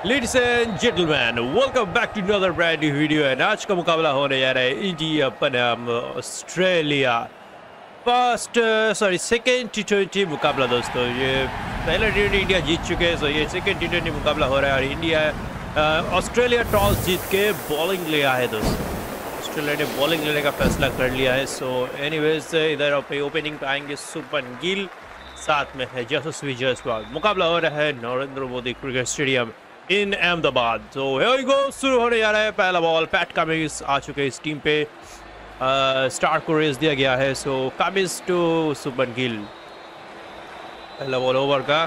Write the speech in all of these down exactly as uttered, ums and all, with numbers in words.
Ladies and gentleman, welcome back to another brand new video. And आज का मुकाबला होने जा रहा है इंडिया बनाम Australia. First sorry second T twenty मुकाबला दोस्तों। ये पहला टी ट्वेंटी इंडिया जीत चुके हैं, सो ये सेकेंड टी ट्वेंटी मुकाबला हो रहा है। और इंडिया ऑस्ट्रेलिया टॉस जीत के बॉलिंग लिया है दोस्तों। ऑस्ट्रेलिया ने बॉलिंग लेने का फैसला कर लिया है। सो एनीवेज इधर ओपनिंग पे आएंगे शुभमन गिल, साथ में है यशस्वी जायसवाल। मुकाबला हो रहा है Narendra Modi cricket stadium in Ahmedabad. तो हियर वी गो, शुरू होने जा रहा है। पहला बॉल पैट कमिंस आ चुके हैं इस टीम पे। स्टार को रेस दिया गया है। So Cummins to Shubman Gill. पहला बॉल ओवर का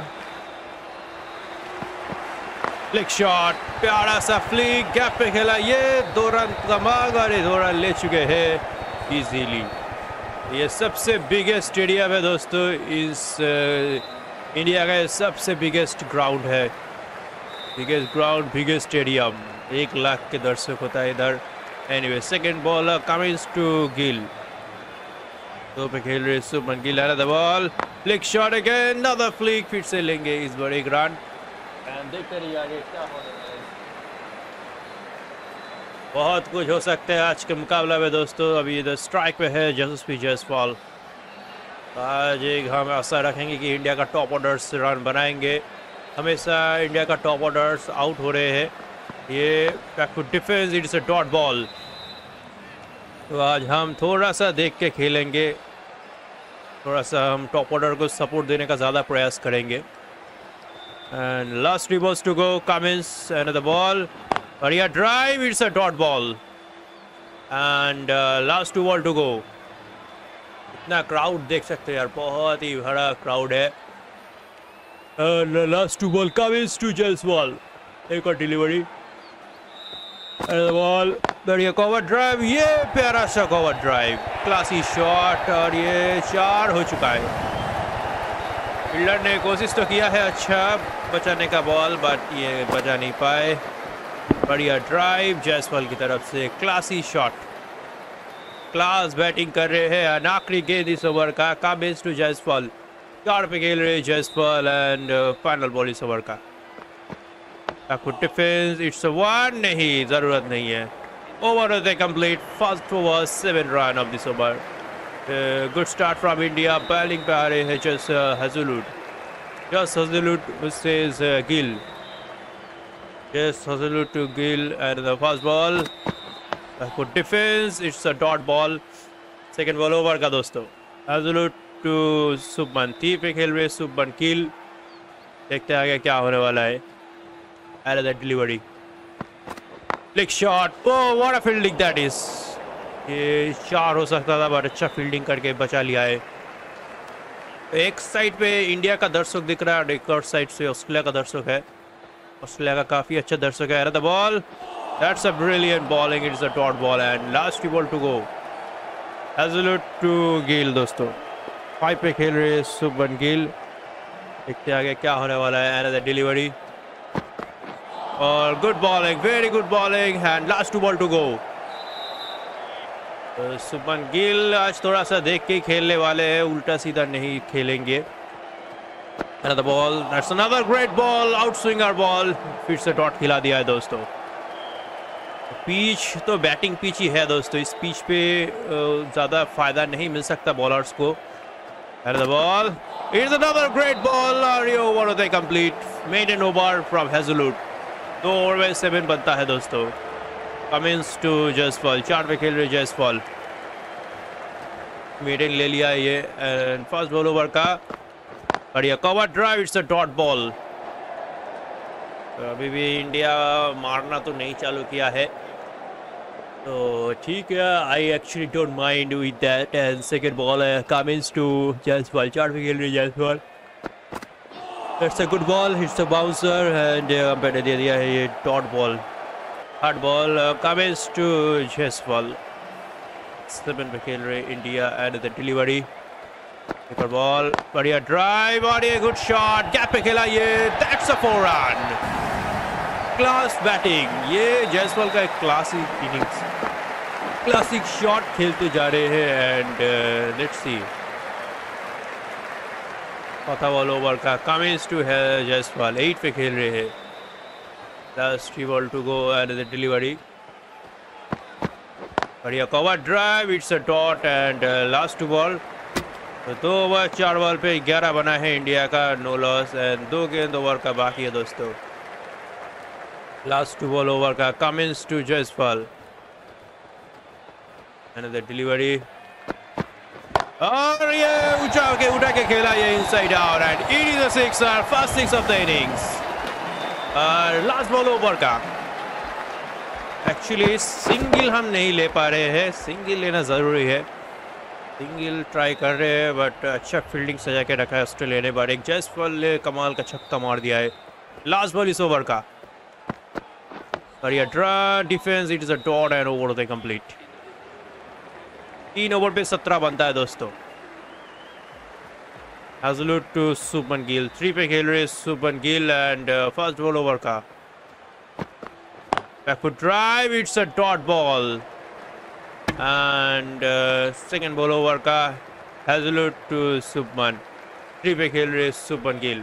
फ्लिक शॉट, प्यारा सा फ्लिक, गैप पे खेला, ये दो रन कमाग और दो रन ले चुके हैं इजीली। ये सबसे बिगेस्ट स्टेडियम है दोस्तों, इस uh, इंडिया का सबसे बिगेस्ट ग्राउंड है। बिगेस्ट ग्राउंड, बिगेस्ट स्टेडियम, एक लाख के दर्शक होता है इधर। Anyway second ball Cummins to Gill. दो पे खेल रहे Shubman Gill. The ball flick shot again, another flick, फिर से लेंगे इस बार एक रन। एंड देखते रहिए आगे क्या होने वाला है। बहुत कुछ हो सकता है आज के मुकाबला में दोस्तों। अभी इधर स्ट्राइक पे है यशस्वी जायसवाल। आज एक हम आशा रखेंगे कि इंडिया का टॉप ऑर्डर्स रन बनाएंगे। हमेशा इंडिया का टॉप ऑर्डर्स आउट हो रहे हैं। ये defence, it's a dot ball. तो आज हम थोड़ा सा देख के खेलेंगे, थोड़ा सा हम टॉप ऑर्डर को सपोर्ट देने का ज़्यादा प्रयास करेंगे। And last three balls to go, Cummins and the ball, बढ़िया drive, it's a dot ball. And last two ball to go. इतना क्राउड देख सकते हैं यार, बहुत ही बड़ा क्राउड है। Last two ball Cummins to Jaiswal, एक और डिलीवरी, बॉल बढ़िया कवर ड्राइव, ये प्यारा सा कवर ड्राइव, क्लासी शॉट, और ये चार हो चुका है। फील्डर ने कोशिश तो किया है अच्छा बचाने का बॉल, बट ये बचा नहीं पाए। बढ़िया ड्राइव जायसवाल की तरफ से, क्लासी शॉट, क्लास बैटिंग कर रहे हैं। आखिरी गेंद इस ओवर का, कमिंस टू जायसवाल, चार पे खेल रहे जायसवाल। एंड फाइनल बॉल इस ओवर का, डिफेंस, इट्स अ वन, नहीं जरूरत नहीं है। ओवर होते complete, first over, seven run off this over. Good start from India. Bowling पे आ रहे हैं जस हेजलवुड, जस Hazlewood says Gill, Josh Hazlewood to Gill. And the first ball good defence, it's a dot ball. Second ball over का दोस्तों, Hazlewood to Shubman, थी पे खेल रहे शुभमन गिल। देखते हैं आगे क्या होने वाला है। And the delivery, flick shot, oh what a fielding that is. ये चार हो सकता था, बट अच्छा फील्डिंग करके बचा लिया है। एक साइड पे इंडिया का दर्शक दिख रहा है और एक और साइड से ऑस्ट्रेलिया का दर्शक है। ऑस्ट्रेलिया का काफी अच्छा दर्शक है। The ball, that's a brilliant bowling, it's a dot ball. And last ball to go, Hazlewood to Gill दोस्तों। फाइव पे खेल रहे शुभमन गिल। देखते आगे क्या होने वाला है। एंड द डिलीवरी, और good bowling, very good bowling. And last two ball to go. Shubman Gill आज थोड़ा सा देख के खेलने वाले हैं, उल्टा सीधा नहीं खेलेंगे। The ball, that's another great ball, out swinger ball, फिर से डॉट खिला दिया है दोस्तों। पिच तो बैटिंग पिच ही है दोस्तों, इस पिच पे ज़्यादा फायदा नहीं मिल सकता बॉलर्स को। And the ball, it's another great ball, और ये ओवर होता है complete. Maiden over from Hazlewood. दो ओवर में सेवन बनता है दोस्तों। कमिंस टू जायसवाल, चार पे खेल रहे जायसवाल। मेडन ले लिया ये। एंड फर्स्ट बॉल ओवर का, बढ़िया cover drive, it's a dot ball. तो अभी भी इंडिया मारना तो नहीं चालू किया है, तो ठीक है, I actually don't mind with that. And second ball है कमिंस टू जायसवाल, चार पे खेल रहे Jaiswal. That's a good ball, hits a bouncer. And umpire ने दे दिया है ये dot ball. Third ball Cummins to Jaiswal, seven पे खेल रहे इंडिया। एंड द डिलीवरी, एक बॉल, बढ़िया ड्राइव, और ये गुड शॉट, गैप पे खेला, ये that's a four run. Class batting, ये जायसवाल का एक क्लासिक इनिंग्स, क्लासिक शॉट खेलते जा रहे हैं। एंड लेट्स सी, चौथा बॉल ओवर का, कमिंस टू है जायसवाल, एट पे खेल रहे हैं। Last three ball to go and the delivery. बढ़िया cover drive, it's a dot and uh, last two ball. तो दो ओवर चार बॉल पे ग्यारह बना है इंडिया का, नो लॉस एंड दो गेंद ओवर का बाकी है दोस्तों. लास्ट टू बॉल ओवर का. Cummins to Jaiswal and the delivery और ये उठा के उठा के खेला ये inside out and it is a sixer, first six of the innings. और लास्ट बॉल ओवर का. एक्चुअली सिंगल हम नहीं ले पा रहे हैं, सिंगल लेना ज़रूरी है. सिंगल ट्राई कर रहे हैं बट अच्छा फील्डिंग सजा के रखा है ऑस्ट्रेलिया ने. बट एक जायसवाल ने कमाल का छक्का मार दिया है. लास्ट बॉल इस ओवर का. बढ़िया draw defence, it is a dot and over the complete. तीन ओवर पे सत्रह बनता है दोस्तों. Hazlewood to Shubman Gill. Three पे खेल रहे Shubman Gill and first ball over का. Backfoot drive, it's a dot ball and second ball over का. Hazlewood to Shubman. थ्री पे खेल रहे शुभमन गिल.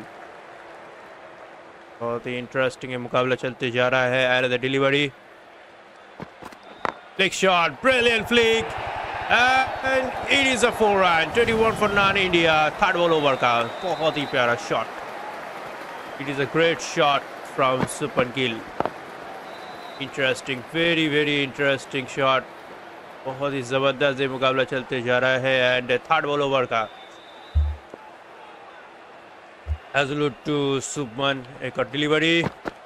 बहुत ही इंटरेस्टिंग है मुकाबला चलते जा रहा है. And the delivery, flick shot, brilliant flick and it is a four run. Twenty one for none India. Third ball over का. बहुत ही प्यारा shot. It is a great shot from Shubman Gill. Interesting, very very interesting shot. बहुत ही ज़बरदस्त ये मुकाबला चलते जा रहा है. एंड थर्ड बॉल ओवर का. Hazlewood to Shubman. एक और डिलीवरी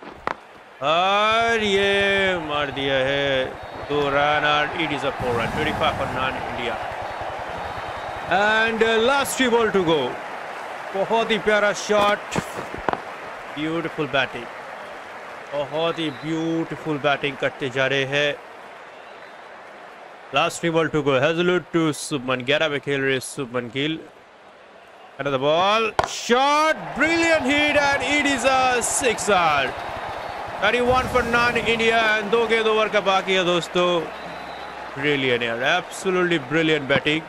और ये मार दिया है दो रन और it is a four run. Twenty five for none India and last three ball to go. बहुत ही प्यारा शॉट. Beautiful batting. बहुत ही ब्यूटीफुल बैटिंग करते जा रहे हैं. Last three ball to go. Hazlewood to Shubman. ग्यारह पे खेल रहे Shubman Gill. Another ball, shot, brilliant hit and it is a sixer. thirty-one for non-India and दो गेंद ओवर का बाकी है दोस्तों. Brilliant यार, absolutely brilliant batting.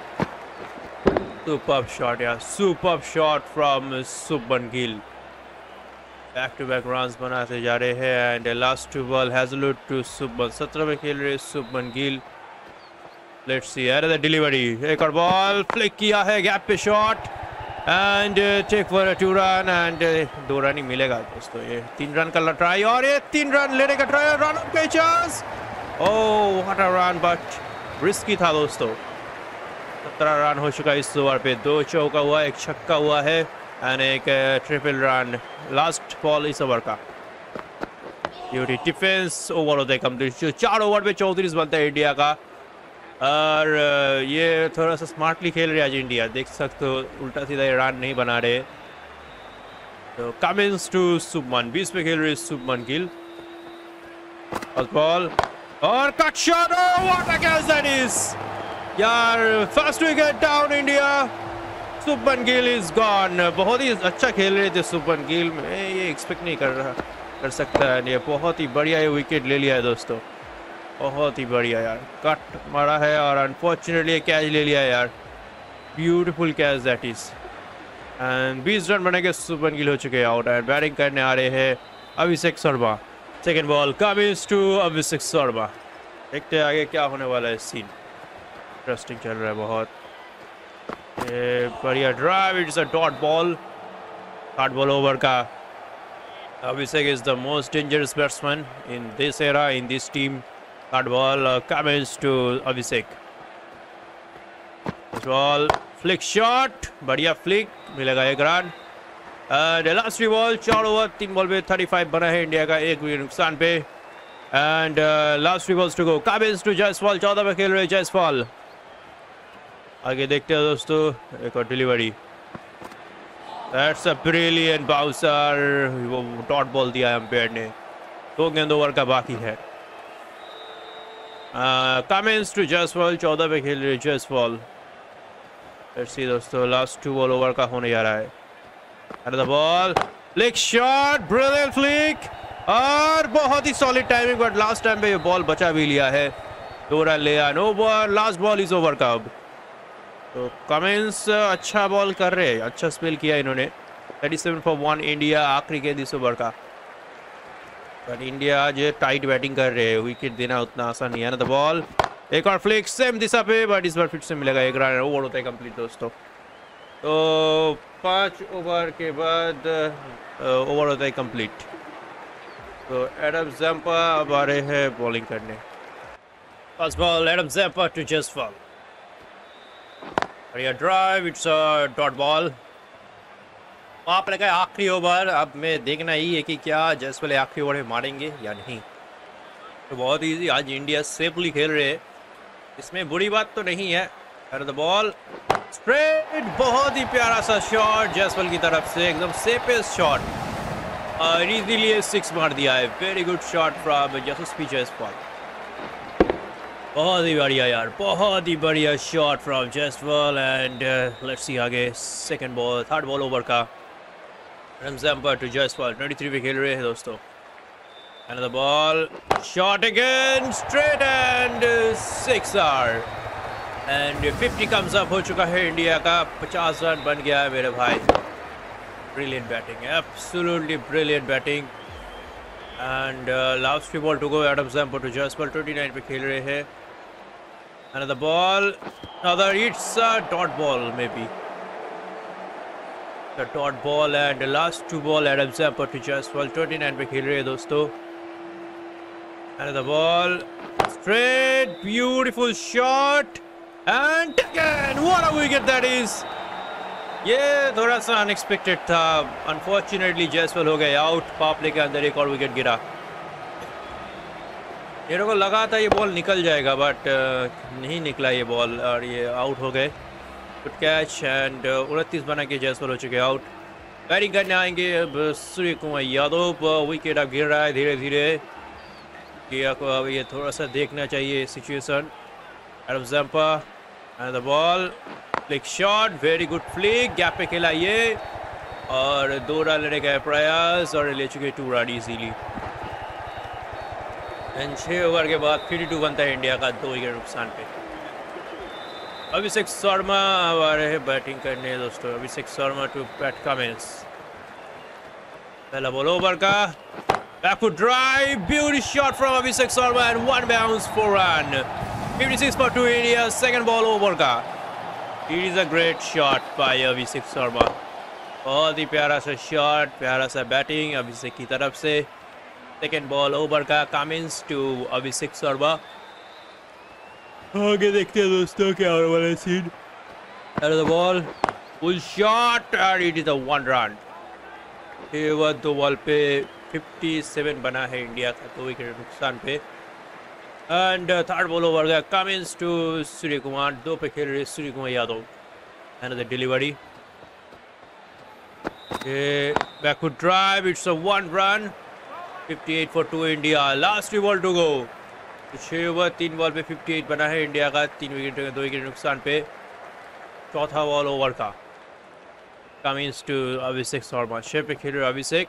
Superb shot यार, superb shot from Shubman Gill. Back to back runs बनाते जा रहे हैं and last two ball Hazlewood to Shubman. सत्रह में खेल रहे Shubman Gill. Let's see, another delivery. एक और बॉल फ्लिक किया है, गैप पे shot and take for a two run and दो रन ही मिलेगा दोस्तों. ये तीन रन का ट्राई और ये तीन रन लेने का ट्राई. रन पे chance. Oh what a run but risky था दोस्तों. सत्रह रन हो चुका इस ओवर पे. दो चौका हुआ, एक छक्का हुआ है एंड एक ट्रिपल रन. लास्ट बॉल इस ओवर का. ब्यूटी डिफेंस ओवर होता है कंप्लीट. चार ओवर पे चौंतीस बनता है इंडिया का. और ये थोड़ा सा स्मार्टली खेल रहे आज इंडिया. देख सकते हो उल्टा सीधा ये रन नहीं बना रहे. तो कमिंस टू शुभमन. बीस पे खेल रहे शुभमन गिल. फर्स्ट बॉल और cut shot. Oh what a catch that is यार. First wicket down India. Shubman Gill is gone. बहुत ही अच्छा खेल रहे थे शुभमन गिल. मैं ये एक्सपेक्ट नहीं कर रहा कर सकता है. ये बहुत ही बढ़िया ये विकेट ले लिया है दोस्तों. बहुत ही बढ़िया यार. कट मारा है और अनफॉर्चुनेटली कैच ले लिया है यार. Beautiful catch that is. And बीस रन बने के शुभमन गिल हो चुके हैं आउट. एंड बैटिंग करने आ रहे हैं Abhishek Sharma. Second ball Cummins to Abhishek Sharma. देखते हैं आगे क्या होने वाला है. सीन इंटरेस्टिंग चल रहा है बहुत. ये बढ़िया drive, it's a dot ball. Third ball over का. Abhishek is the most dangerous batsman in this era, in this team. Third ball uh, comes to Abhishek. This ball flick shot, बढ़िया flick मिलेगा एक run. And last three ball. चार over तीन ball पे पैंतीस बना है इंडिया का, एक विकेट नुकसान पे. And last three balls to go. Cummins to Jaiswal. चौदह पे खेल रहे जायसवाल. आगे देखते हैं दोस्तों. एक और delivery. That's a brilliant bouncer. वो डॉट बॉल दिया अंपायर ने. दो गेंद ओवर का बाकी है. Cummins to Jaiswal. चौदह पे खेल रहे जायसवाल. लेट्स सी दोस्तों लास्ट टू बॉल ओवर का होने जा रहा है. Another ball, flick shot, brilliant flick और बहुत ही solid timing. But last time पे ये बॉल बचा भी लिया है. दो रन लिया. No ball. लास्ट बॉल इस ओवर का. अब तो कमिंस अच्छा बॉल कर रहे हैं. अच्छा स्पेल किया इन्होंने. सैंतीस फॉर वन इंडिया. आखिरी गेंद इस ओवर का. बट इंडिया आज टाइट बैटिंग कर रहे हैं, विकेट देना उतना आसान नहीं है ना। द बॉल, एक और फ्लिक सेम दिशा पे, बट इस बार फिर से मिलेगा एक रन, ओवर होता है कंप्लीट दोस्तों। तो पाँच ओवर के बाद ओवर होता है कंप्लीट। तो एडम जैम्पा अब आ रहे हैं बॉलिंग करने। First ball Adam Zampa to Jaiswal, बढ़िया drive, it's a dot ball. आप लगा आखिरी ओवर, अब मैं देखना ही है कि क्या जसवाल आखिरी ओवर में मारेंगे या नहीं। तो बहुत इजी, आज इंडिया सेफली खेल रहे हैं, इसमें बुरी बात तो नहीं है। द बॉल स्ट्रेट, बहुत ही प्यारा सा शॉट जसवाल की तरफ से, एकदम सेफेस्ट शॉट और इजीली सिक्स मार दिया है। Very good shot from Yashasvi Jaiswal, बहुत ही बढ़िया यार, बहुत ही बढ़िया shot from Jaiswal. And let's see आगे second ball, third ball over का एडम जैम्पा टू जायसवाल, तेईस पे खेल रहे हैं दोस्तों। And the ball shot again straight and sixer and fifty comes up हो चुका है इंडिया का, पचास रन बन गया है मेरे भाई। Brilliant batting, absolutely brilliant batting. And last ball to go, Adam Zampa to Jaiswal, उनतीस पे खेल रहे हैं। And the ball other, it's a dot ball, maybe the dot ball. And last two ball Adam Zampa to Jaiswal, उनतीस पे खेल रहे हैं दोस्तों। And the ball straight, beautiful shot and again what a wicket that is. ये थोड़ा सा unexpected था, अनफॉर्चुनेटली जायसवाल हो गए आउट, पापले के अंदर एक और विकेट गिरा। मेरे को लगा था ये बॉल निकल जाएगा, बट नहीं निकला ये बॉल और ये आउट हो गए। गुड कैच एंड उनतीस बना के जायसवाल हो चुके आउट। बैटिंग करने आएंगे अब सूर्य कुमार यादव, विकेट अब गिर रहा है धीरे धीरे, कि आपको अब ये थोड़ा सा देखना चाहिए situation. Adam Zampa and the ball, flick shot, very good flick, gap पे खेला ये और दो रन लेने का प्रयास और ले चुके टू रन इजीली। एंड छः ओवर के बाद थर्टी टू बनता है इंडिया का, दो विकेट नुकसान पे। अभिषेक शर्मा आ रहे हैं बैटिंग करने दोस्तों। Abhishek Sharma to Pat Cummins, पहला बॉल ओवर का, backward drive, beauty shot from Abhishek Sharma and one bounce for run. fifty-six for two India, second ball over का। It is a great shot by Abhishek Sharma, बहुत ही प्यारा सा shot, प्यारा सा batting अभिषेक की तरफ से। सेकेंड बॉल ओवर का, कमिंस टू अभिषेक शर्मा। आगे देखते हैं दोस्तों क्या होने वाला है scene. The ball full shot और it is a one run. दो बॉल पे सत्तावन बना है इंडिया का, दो विकेट नुकसान पे। एंड थर्ड बॉल ओवर गया, कमिंस टू सूर्य कुमार, दो पे खेल रहे Surya Kumar Yadav. And the delivery, backward drive, it's a one run, अट्ठावन for two India. Last ball to go, छः ओवर तीन बॉल पे अट्ठावन बना है इंडिया का, तीन विकेट दो विकेट नुकसान पे। चौथा बॉल ओवर का, कमिंस टू अभिषेक शर्मा, छः पे खेल रहे अभिषेक।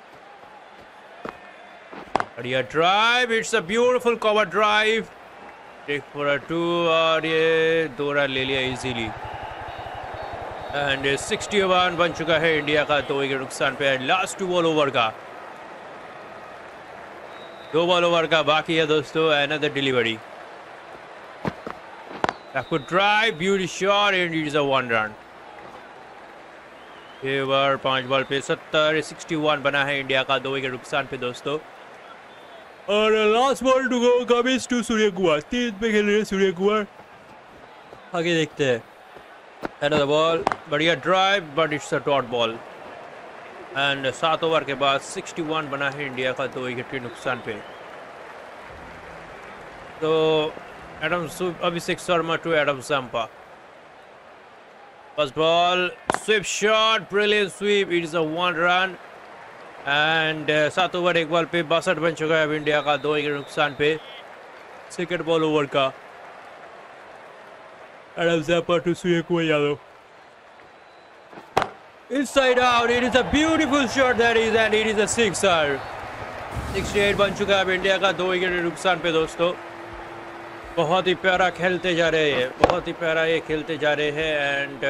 बढ़िया drive, it's a beautiful cover drive, take for a two और ये दो रन ले लिया इजीली। एंड सिक्सटी वन बन चुका है इंडिया का, दो विकेट नुकसान पे। लास्ट टू बॉल ओवर का, दो बॉल ओवर का बाकी है दोस्तों। Another delivery, backward drive, beauty shot and it is a one run. Over पांच बॉल पे सत्तर, सिक्सटी वन बना है इंडिया का, दो विकेट नुकसान पे दोस्तों। और last ball to go, Cummins to Surya Kumar, तीन पे खेल रहे सूर्य कुमार। आगे देखते हैं। एंड द बॉल, बढ़िया drive but it's a dot ball. And सात ओवर के बाद इकसठ बना है इंडिया का, दो विकेट के नुकसान पे। तो Adam Abhishek Sharma to Adam Zampa, first ball sweep shot, brilliant sweep, it is a one run. And सात ओवर एक बॉल पे बासठ बन चुका है अब इंडिया का, दो विकेट नुकसान पे। सेकेंड बॉल ओवर का, Adam Zampa to Surya Kumar Yadav, inside out, it is a beautiful shot that is and it is a sixer। अड़सठ बन चुका है अब इंडिया का, दो विकेट नुकसान पे दोस्तों। बहुत ही प्यारा खेलते जा रहे हैं, बहुत ही प्यारा ये खेलते जा रहे हैं। एंड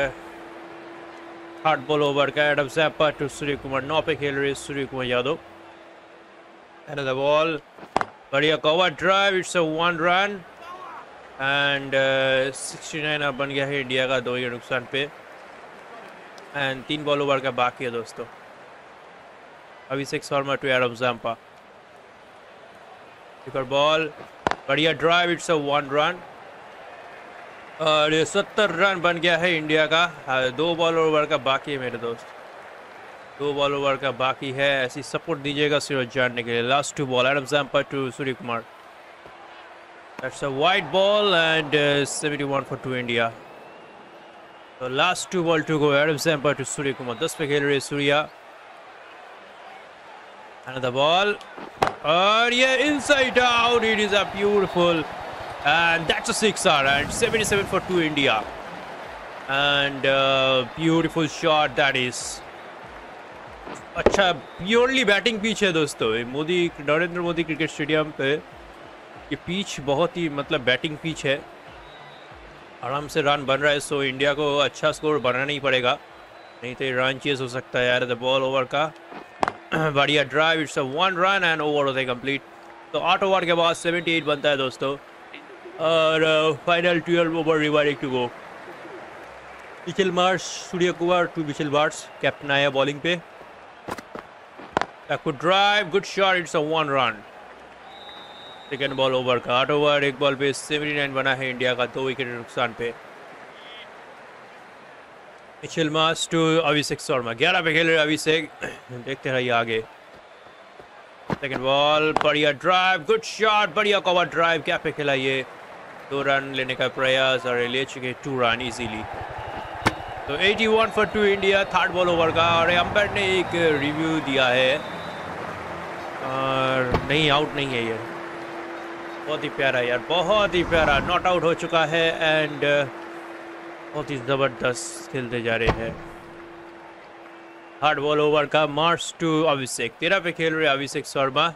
थर्ड बॉल ओवर का, Adam Zampa to Surya Kumar, नौ पे खेल रहे सूर्य कुमार यादव। Another ball. बढ़िया cover drive, it's a one run and sixty nine अब बन गया है इंडिया का दो विकेट नुकसान पे एंड तीन बॉल ओवर का बाकी है दोस्तों। Abhishek Sharma to Adam Zampa, एक और बॉल, बढ़िया drive, it's a one run और सत्तर रन बन गया है इंडिया का। दो बॉल ओवर का बाकी है मेरे दोस्त, दो बॉल ओवर का बाकी है। ऐसी सपोर्ट दीजिएगा सूरज जानने के लिए। Last two ball, Adam Zampa to Surya Kumar, that's a wide ball and seventy one for two India. तो last two ball to go, Adam Zampa to Surya Kumar, दस पे खेल रहे सूर्या। Another ball और ये inside out, it is a beautiful and that's a sixer and seventy-seven for two India and uh, beautiful shot that is। अच्छा purely batting pitch है दोस्तों, Modi Narendra Modi cricket stadium पे ये पिच बहुत ही मतलब बैटिंग पिच है, आराम से रन बन रहा है। सो इंडिया को अच्छा स्कोर बनाना नहीं पड़ेगा, नहीं तो रन चेज हो सकता है यार। द बॉल ओवर का बढ़िया drive, it's a one run and over होता है कंप्लीट। तो आठ ओवर के बाद अठहत्तर बनता है दोस्तों और final twelve over remaining to go. Mitchell Marsh, Surya Kumar to Mitchell Marsh, captain आया बॉलिंग पे। Good drive, good shot, it's a one run. Second ball over का आठ ओवर, एक बॉल पे उन्यासी बना है इंडिया का दो विकेट नुकसान पे। Mitchell Marsh to Abhishek Sharma, ग्यारह पे खेल रहे अभिषेक, देखते रहिए आगे। सेकेंड बॉल, बढ़िया ड्राइव, गुड शॉट, बढ़िया कवर ड्राइव, क्या पे खेला ये, दो रन लेने का प्रयास और ले चुके टू रन इजीली। तो इक्यासी for two India, third ball over का। और अंपायर ने एक रिव्यू दिया है और नहीं, आउट नहीं है ये, बहुत ही प्यारा यार, बहुत ही प्यारा, नॉट आउट हो चुका है एंड बहुत ही ज़बरदस्त खेलते जा रहे हैं। हार्ड बॉल ओवर का, मार्च टू अभिषेक, तेरह पे खेल रहे Abhishek Sharma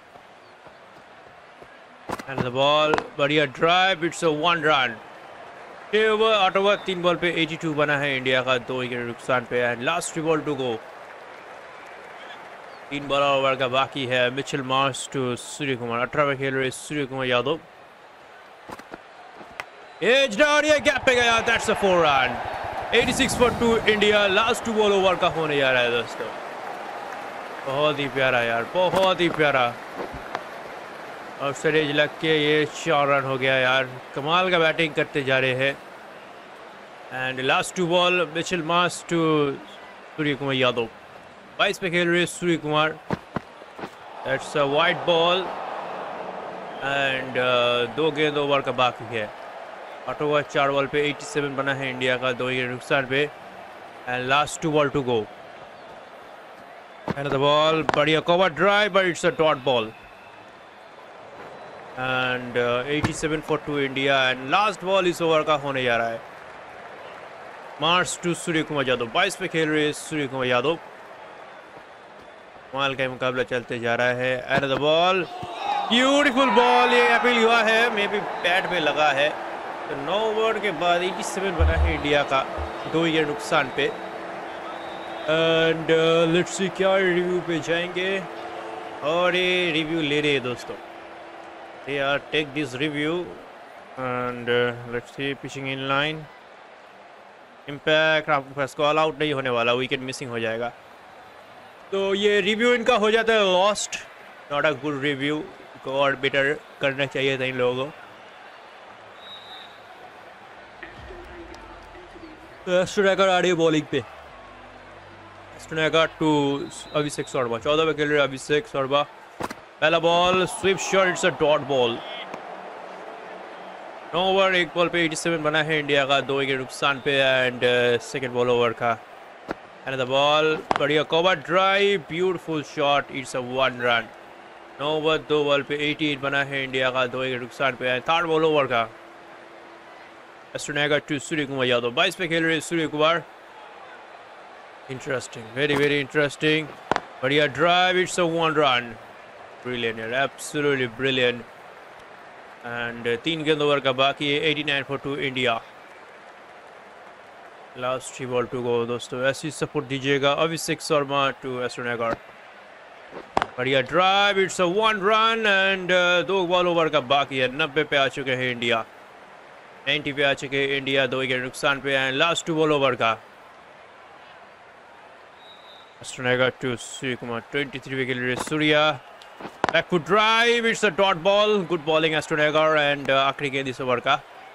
and the ball, बढ़िया drive, it's a one run. छः ओवर आठ ओवर, तीन बॉल पे बयासी बना है इंडिया का दो विकेट नुकसान पे and last ball to go. तीन बॉल ओवर का बाकी है। Mitchell Marsh to Surya Kumar, अठारह पे खेल रहे सूर्य कुमार यादव, एज डाउन, ये गैप पे गया, दैट्स अ फोर रन। छियासी for two India, last two ball over का होने जा रहा है दोस्तों। बहुत ही प्यारा यार, बहुत ही प्यारा। और सरेज लग के ये चार रन हो गया यार, कमाल का बैटिंग करते जा रहे हैं। And last two ball, Mitchell Marsh to Surya Kumar Yadav, बाईस पे खेल रहे Surya Kumar, that's a wide ball and दो गेंद ओवर का बाकी है। आठ ओवर चार बॉल पे सत्तासी बना है इंडिया का दो विकेट नुकसान पे and last two ball to go. And the ball, बढ़िया cover drive but it's a dot ball and सत्तासी for two India and last ball इस ओवर का होने जा रहा है। मार्च टू सूर्य कुमार यादव, बाईस पे खेल रहे सूर्य कुमार यादव, कमाल का मुकाबला चलते जा रहा है। And the ball, beautiful ball, ये अपील हुआ है, मे भी बैट पे लगा है। तो नौ ओवर के बाद सत्तासी बना है इंडिया का दो विकेट नुकसान पे एंड लेट्स सी क्या रिव्यू पे जाएंगे और ये रिव्यू ले रहे हैं दोस्तों। They are take this review and let's see pitching in line, impact, आपके पास कॉल आउट नहीं होने वाला, विकेट मिसिंग हो जाएगा। तो ये रिव्यू इनका हो जाता है lost, not a good review, को और बेटर करना चाहिए था इन लोगों को। स्ट्राइकर आ रही है बॉलिंग पे, स्ट्राइकर टू अभिषेक शर्मा, चौदह पे खेल रहे अभिषेक शर्मा। पहला ball, sweep shot, it's a dot ball. नौ ओवर एक बॉल पे सत्तासी बना है इंडिया का दो विकेट नुकसान पे एंड सेकंड बॉल ओवर का। एंड द बॉल, बढ़िया cover drive, beautiful shot, it's a one run. नौ ओवर दो बॉल पे अठासी बना है इंडिया का दो विकेट नुकसान पे एंड थर्ड बॉल ओवर का। टू सूर्य कुमार यादव, बाईस पे खेल रहे Surya Kumar, interesting, very very interesting, बढ़िया drive, it's a one run, brilliant यार, एब्सोल्युटली ब्रिलियंट। एंड तीन गेंद ओवर का बाकी है, नवासी for two India, last three ball to go दोस्तों। ऐसी सपोर्ट दीजिएगा। अभिषेक शर्मा टू एस्ट्रोनगर, बढ़िया drive, it's a one run and दो बॉल ओवर का बाकी है। नब्बे पे आ चुके हैं इंडिया, नब्बे पे आ चुके हैं इंडिया, दो विकेट नुकसान पे and last two ball over का। Astranagar to Suryakumar, twenty-three wicket Surya. Backfoot drive, it's a dot ball. Good bowling Astranagar and आखिरी गेंद इस ओवर का।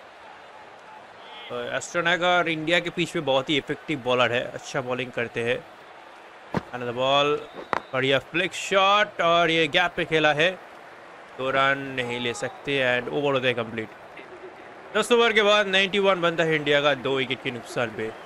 एस्ट्रोनगर इंडिया के पिच पे बहुत ही इफेक्टिव बॉलर है, अच्छा बॉलिंग करते हैं। अनदर बॉल, बढ़िया फ्लिक शॉट और ये गैप पे खेला है, दो रन नहीं ले सकते एंड ओवर होता है कंप्लीट। दस ओवर के बाद इक्यानवे बनता है इंडिया का, दो विकेट के नुकसान पे।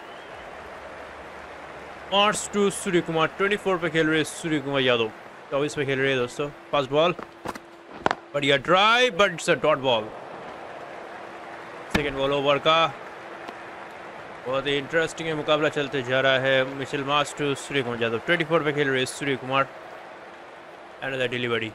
मार्च टू सूर्य कुमार, चौबीस पे खेल रहे सूर्य कुमार यादव, चौबीस पे खेल रहे हैं दोस्तों। फर्स्ट बॉल, बढ़िया drive but it's a dot ball. Second ball over का, बहुत ही इंटरेस्टिंग मुकाबला चलते जा रहा है। Mitchell Marsh to Surya Kumar Yadav, चौबीस पे खेल रहे Surya Kumar. Another delivery,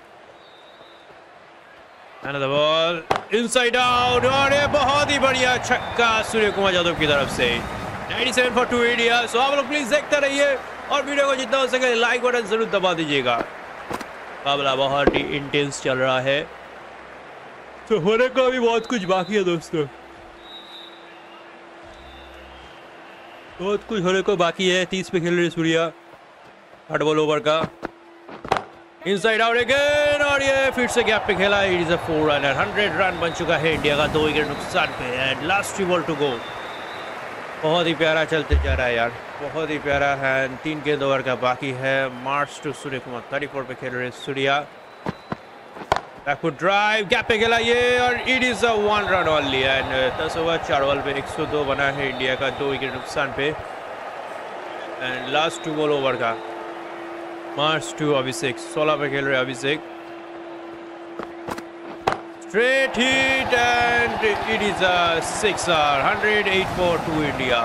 another ball inside out और ये बहुत ही बढ़िया छक्का सूर्य कुमार यादव की तरफ से। सत्तानवे फॉर टू इंडिया। सो आप लोग प्लीज देखते रहिए और वीडियो को जितना हो सके लाइक बटन जरूर दबा दीजिएगा। मुकाबला बहुत ही इंटेंस चल रहा है, तो होने का भी बहुत कुछ बाकी है दोस्तों, बहुत कुछ होने को बाकी है। तीस पे खेल रहे सूर्या, आठ बॉल ओवर का, इनसाइड आउट अगेन और ये फिर से गैप पे खेला। It is a four runner, hundred run बन चुका है इंडिया का, दो विकेट नुकसान पे and last three ball to go. बहुत ही प्यारा चलते जा रहा है यार, बहुत ही प्यारा है। तीन गेंद ओवर का बाकी है। मार्च टू सूर्य कुमार, चौंतीस पे खेल रहे सूर्या। बैकफुट ड्राइव, गैप पे खेला ये और it is a one run only and दस ओवर चार बॉल पे एक सौ दो बना है इंडिया का, दो विकेट नुकसान पे and last two ball over का। मार्च टू अभिषेक, सोलह पे खेल रहे अभिषेक। Straight hit and it is a sixer, one oh eight for two India.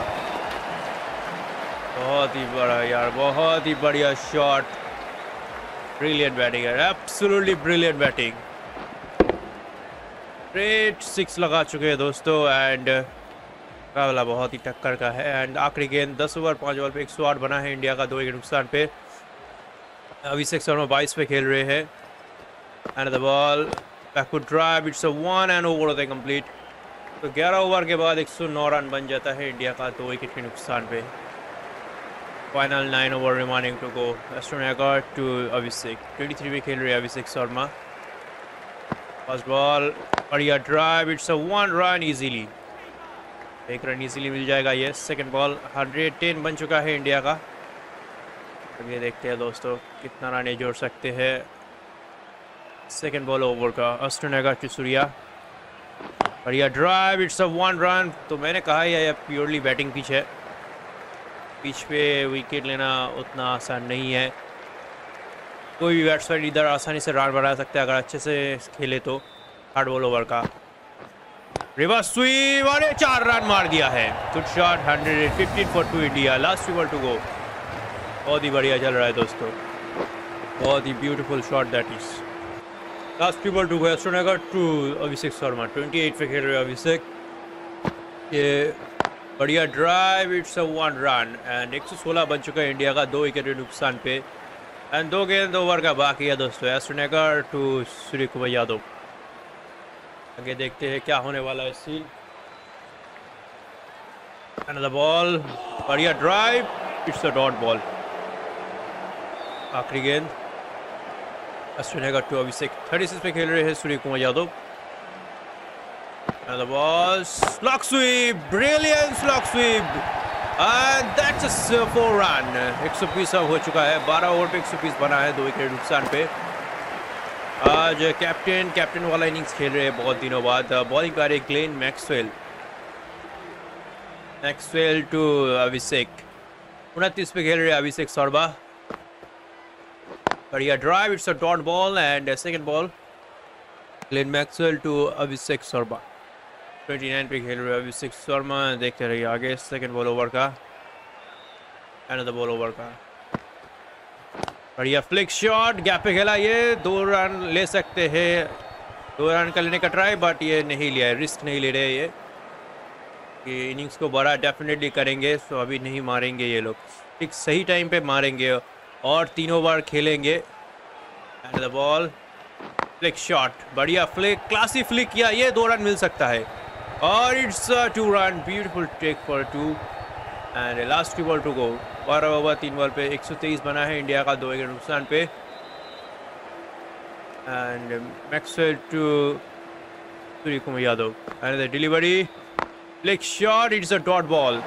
बहुत ही बड़ा यार, बहुत ही बढ़िया शॉट, ब्रिलियंट बैटिंग है, absolutely brilliant batting. Straight six लगा चुके हैं दोस्तों एंड मुकाबला बहुत ही टक्कर का है एंड आखिरी गेंद दस ओवर पाँच बॉल पे एक सौ आठ बना है इंडिया का, दो विकेट नुकसान पे। अभिषेक शर्मा बाईस पे खेल रहे हैं and the ball back foot drive, it's a one and over होता है कंप्लीट। तो ग्यारह ओवर के बाद एक सौ नौ रन बन जाता है इंडिया का, दो विकेट के नुकसान पे। Final nine over remaining to go. एस्ट्रोनगर टू अभिषेक, तेईस पे खेल रहे अभिषेक शर्मा। फर्स्ट बॉल, बढ़िया drive, it's a one run easily, एक रन इजीली मिल जाएगा ये। सेकंड बॉल, एक सौ दस बन चुका है इंडिया का। अब ये देखते हैं दोस्तों कितना रन ये जोड़ सकते हैं। सेकेंड बॉल ओवर का, एस्ट्रोनगर टू सूर्या, बढ़िया drive, it's a one run. तो मैंने कहा यह प्योरली बैटिंग पिच है, पिच पे विकेट लेना उतना आसान नहीं है। कोई भी बैट्समैन इधर आसानी से रन बना सकता है अगर अच्छे से खेले तो। आठ बॉल ओवर का, रिवर्स स्वीप और ये चार रन मार दिया है। गुड शॉट, एक सौ पंद्रह for two India, last ball to go. बहुत ही बढ़िया चल रहा है दोस्तों, बहुत ही beautiful shot that is. Last ball to go, एस्ट्रोनगर टू अभिषेक शर्मा, अट्ठाईस पे खेल रहे अभिषेक। ये बढ़िया drive, it's a one run and एक सौ सोलह बन चुका है इंडिया का, दो विकेट के नुकसान पे एंड दो गेंद ओवर का बाकी है दोस्तों। एस्ट्रोनगर टू सूर्य कुमार यादव, आगे देखते हैं क्या होने वाला है सीन। अनदर बॉल, बढ़िया drive, it's a dot ball. आखिरी गेंद, एस्ट्रोनगर टू अभिषेक, छत्तीस पे खेल रहे हैं Surya Kumar Yadav. And the ball, slog sweep, brilliant slog sweep, and that's a four run. एक सौ बीस हो चुका है, बारह ओवर पे एक सौ बीस बना है, दो विकेट नुकसान पे। आज कैप्टन कैप्टन वाला इनिंग्स खेल रहे हैं बहुत दिनों बाद। बॉलिंग कर रहे Glenn Maxwell, Maxwell to Abhishek, उनतीस पे खेल रहे अभिषेक शर्मा। बढ़िया drive, it's a dot ball and second ball, Glenn Maxwell to Abhishek Sharma, उनतीस पे खेल रहे अभिषेक शर्मा। देखते रहिए आगे। सेकंड बॉल ओवर का, अनदर बॉल ओवर का, बढ़िया फ्लिक शॉट, गैप पे खेला ये, दो रन ले सकते हैं, दो रन का लेने का ट्राई बट ये नहीं लिया है, रिस्क नहीं ले रहे ये कि इनिंग्स को बड़ा डेफिनेटली करेंगे। सो अभी नहीं मारेंगे ये लोग, ठीक सही टाइम पे मारेंगे और तीनों बार खेलेंगे and the ball, flick shot, बढ़िया फ्लिक, क्लासी फ्लिक किया, ये दो रन मिल सकता है और it's two run, beautiful take for two and last two ball to go. बारह ओवर तीन बॉल पे एक सौ तेईस बना है इंडिया का दो विकेट नुकसान पे and Maxwell to Surya Kumar Yadav and the delivery, flick shot, it's a dot ball.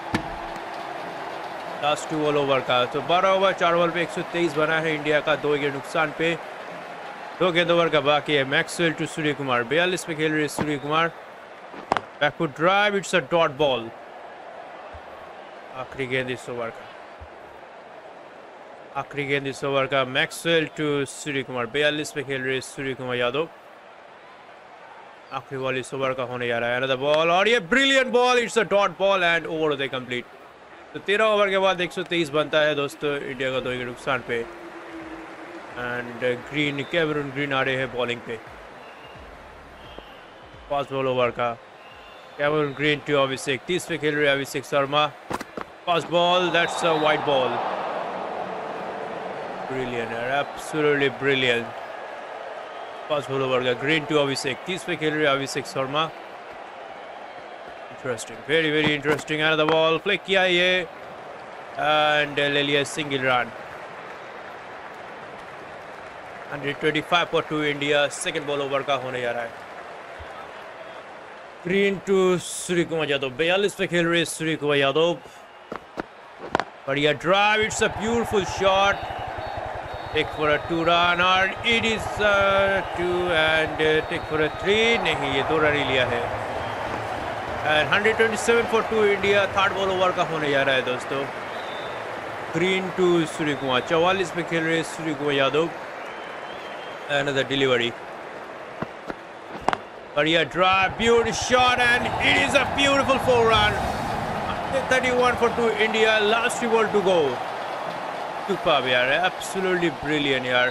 Last two ball over का, तो बारह ओवर चार बॉल पे एक सौ तेईस बना है इंडिया का दो विकेट नुकसान पे, दो गेंद ओवर का बाकी है। मैक्सवेल टू सूर्य कुमार, बयालीस पे खेल रहे Surya Kumar, back foot drive, it's a dot ball. आखिरी गेंद इस ओवर का, आखिरी गेंद इस ओवर का, मैक्सवेल टू सूर्य कुमार, बयालीस पे खेल रहे सूर्य कुमार यादव, आखिरी बॉल इस ओवर का होने जा रहा है। अनदर बॉल और ये brilliant ball, it's a dot ball and over होते कंप्लीट। तो तेरह ओवर के बाद एक सौ तेईस बनता है दोस्तों इंडिया का दो विकेट नुकसान पे एंड ग्रीन, कैमरून ग्रीन आ रहे हैं बॉलिंग पे। फास्ट बॉल ओवर का, कैमरून ग्रीन टू अभिषेक, तीस पे खेल रहे Abhishek Sharma, fast ball, that's a wide ball, brilliant, absolutely brilliant. Fast ball over का, ग्रीन टू अभिषेक, तीस पे खेल रहे Abhishek Sharma, interesting, very very interesting. And the ball, flick किया ये एंड ले लिया सिंगल रन। एक सौ पच्चीस for two India, second ball over का होने जा रहा है। ग्रीन टू सूर्य कुमार यादव, बयालीस पे खेल रहे सूर्य कुमार यादव, बढ़िया drive, it's a beautiful shot, take for a two run और it is two and take for a three, नहीं ये दो रन ही लिया है एंड एक सौ सत्ताईस for two India, third ball over का होने जा रहा है दोस्तों। ग्रीन टू सूर्य कुमार, चौवालीस पे खेल रहे सूर्य कुमार यादव, another delivery, बढ़िया drive, beautiful shot and it is a beautiful four run, thirty-one for two India, last three ball to go। Superb यार, एब्सोल्युटली ब्रिलियंट यार,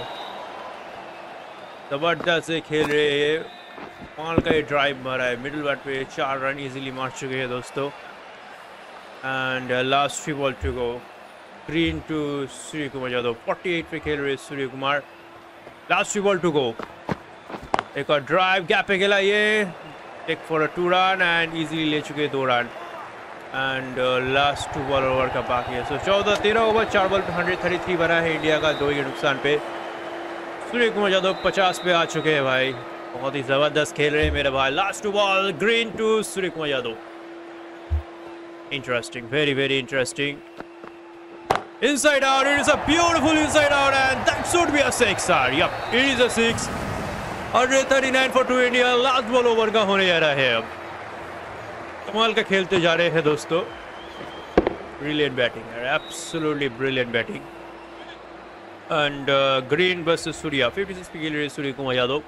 जबरदस्त से खेल रहे हैं, कमाल का ये ड्राइव मारा है, मिडिल बैट पे चार रन इजीली मार चुके हैं दोस्तों and last three ball to go. Green to Surya Kumar Yadav, अड़तालीस पे खेल रहे Surya Kumar, last three ball to go, एक और ड्राइव, गैप पे खेला ये, take for a two run and easily ले चुके दो run and last two ball over का बाकी है। सो चौदह तेरह ओवर चार बॉल पे हंड्रेड थर्टी थ्री बना है इंडिया का दो विकेट नुकसान पे। सूर्य कुमार यादव पचास पे आ चुके हैं भाई, बहुत ही ज़बरदस्त खेल रहे हैं मेरे भाई। Last two ball, Green to Surya Kumar Yadav, interesting, very very interesting. Inside out, it is a beautiful inside out and that should be a six sir. Yep, it is a six. one thirty-nine for two India, last ball over का होने जा रहा है अब। कमाल का खेलते जा रहे हैं दोस्तों, brilliant batting है, absolutely brilliant batting. And uh, Green versus Surya, fifty-six पे खेल रहे Surya Kumar Yadav,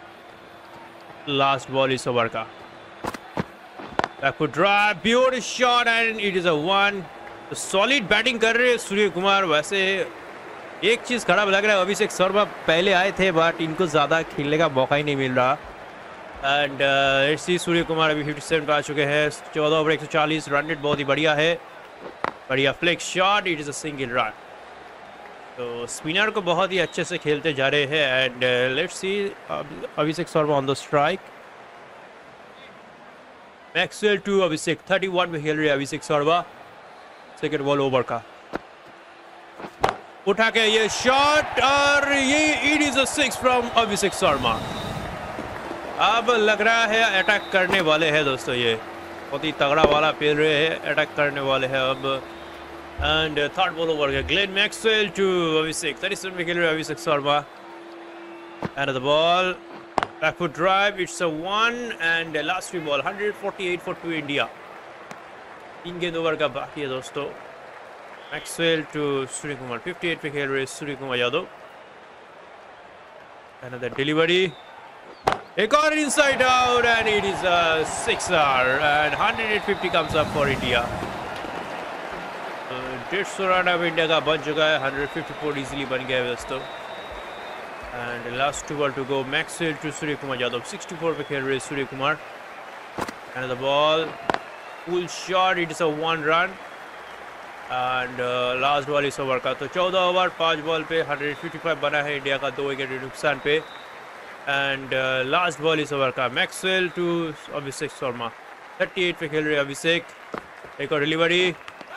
last ball is over का, backward drive, beautiful shot and it is a one. Solid batting कर रहे हैं सूर्य कुमार। वैसे एक चीज़ खराब लग रहा है, अभिषेक शर्मा पहले आए थे बट इनको ज़्यादा खेलने का मौका ही नहीं मिल रहा एंड सी सूर्य कुमार अभी सत्तावन पे आ चुके हैं, चौदह ओवर एक सौ चालीस, रन रेट बहुत ही बढ़िया है, बढ़िया flick shot, it is a single run. तो स्पिनर को बहुत ही अच्छे से खेलते जा रहे हैं and let's see Abhishek Sharma on the strike, Maxwell to Abhishek, इकतीस पे खेल रहे हैं Abhishek Sharma, second ball over का, उठा के ये शॉट और ये it is a six from Abhishek Sharma. अब लग रहा है अटैक करने वाले हैं दोस्तों, ये बहुत ही तगड़ा वाला खेल रहे हैं, अटैक करने वाले हैं अब एंड थर्ड बॉल ओवर का, ग्लेन मैक्सवेल टू अभिषेक, सैंतीस पे खेल रहे Abhishek Sharma and the ball, back foot drive, it's a one and last three ball, one forty-eight for two India, तीन गेंद ओवर का बाकी है दोस्तों। मैक्सवेल टू सूर्य कुमार, अट्ठावन पे खेल रहे सूर्य कुमार यादव, अनदर डिलीवरी, एक और inside out and it is a sixer and one fifty comes up for India. डेढ़ सौ रन अब इंडिया का बन चुका है, one fifty-four इजीली बन गया है दोस्तों and last two ball to go. Maxwell to Surya Kumar Yadav, चौंसठ पे खेल रहे Surya Kumar and the ball, full shot, it is a one run and last ball इस ओवर का। तो चौदह ओवर पाँच बॉल पे एक सौ पचपन बना है इंडिया का, दो विकेट नुकसान पे। एंड लास्ट बॉल इस ओवर का मैक्सवेल टू अभिषेक शर्मा, अड़तीस पे खेल रहे अभिषेक। एक और delivery,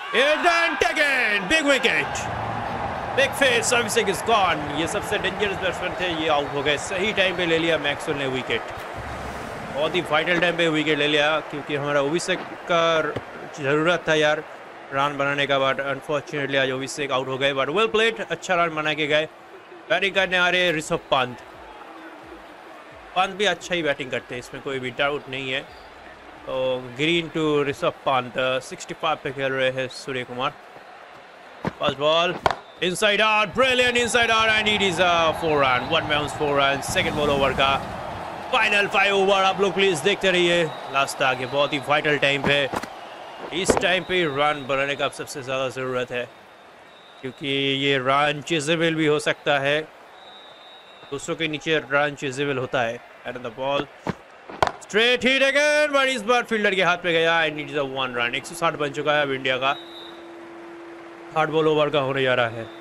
big wicket, big face, Abhishek is gone. ये सबसे डेंजरस बैट्समैन थे, ये आउट हो गए। सही टाइम पे ले लिया मैक्सवेल ने विकेट, बहुत ही वाइटल टाइम पे विकेट ले लिया, क्योंकि हमारा अभिषेक का ज़रूरत था यार रन बनाने का। बट अनफॉर्चुनेटली आज अभिषेक आउट हो गए, बट वेल प्लेड, अच्छा रन बना के गए। बैटिंग करने आ रहे ऋषभ पंत। पंत भी अच्छा ही बैटिंग करते हैं, इसमें कोई भी डाउट नहीं है। तो ग्रीन टू ऋषभ पंत, पैंसठ पे खेल रहे हैं Surya Kumar. First ball inside out, brilliant inside out and it is a four run, one bounce four run. Second ball over का फाइनल फाइव ओवर, आप लोग प्लीज देखते रहिए लास्ट तक। ये बहुत ही वाइटल टाइम है, इस टाइम पे रन बनाने का सबसे ज़्यादा ज़रूरत है, क्योंकि ये रन चेजेबल भी हो सकता है, दूसरों के नीचे रन चेजेबल होता है। And the ball straight hit again, but इस बार फील्डर के हाथ पे गया and it is a one run. एक सौ साठ बन चुका है अब इंडिया का, थर्ड बॉल ओवर का होने जा रहा है।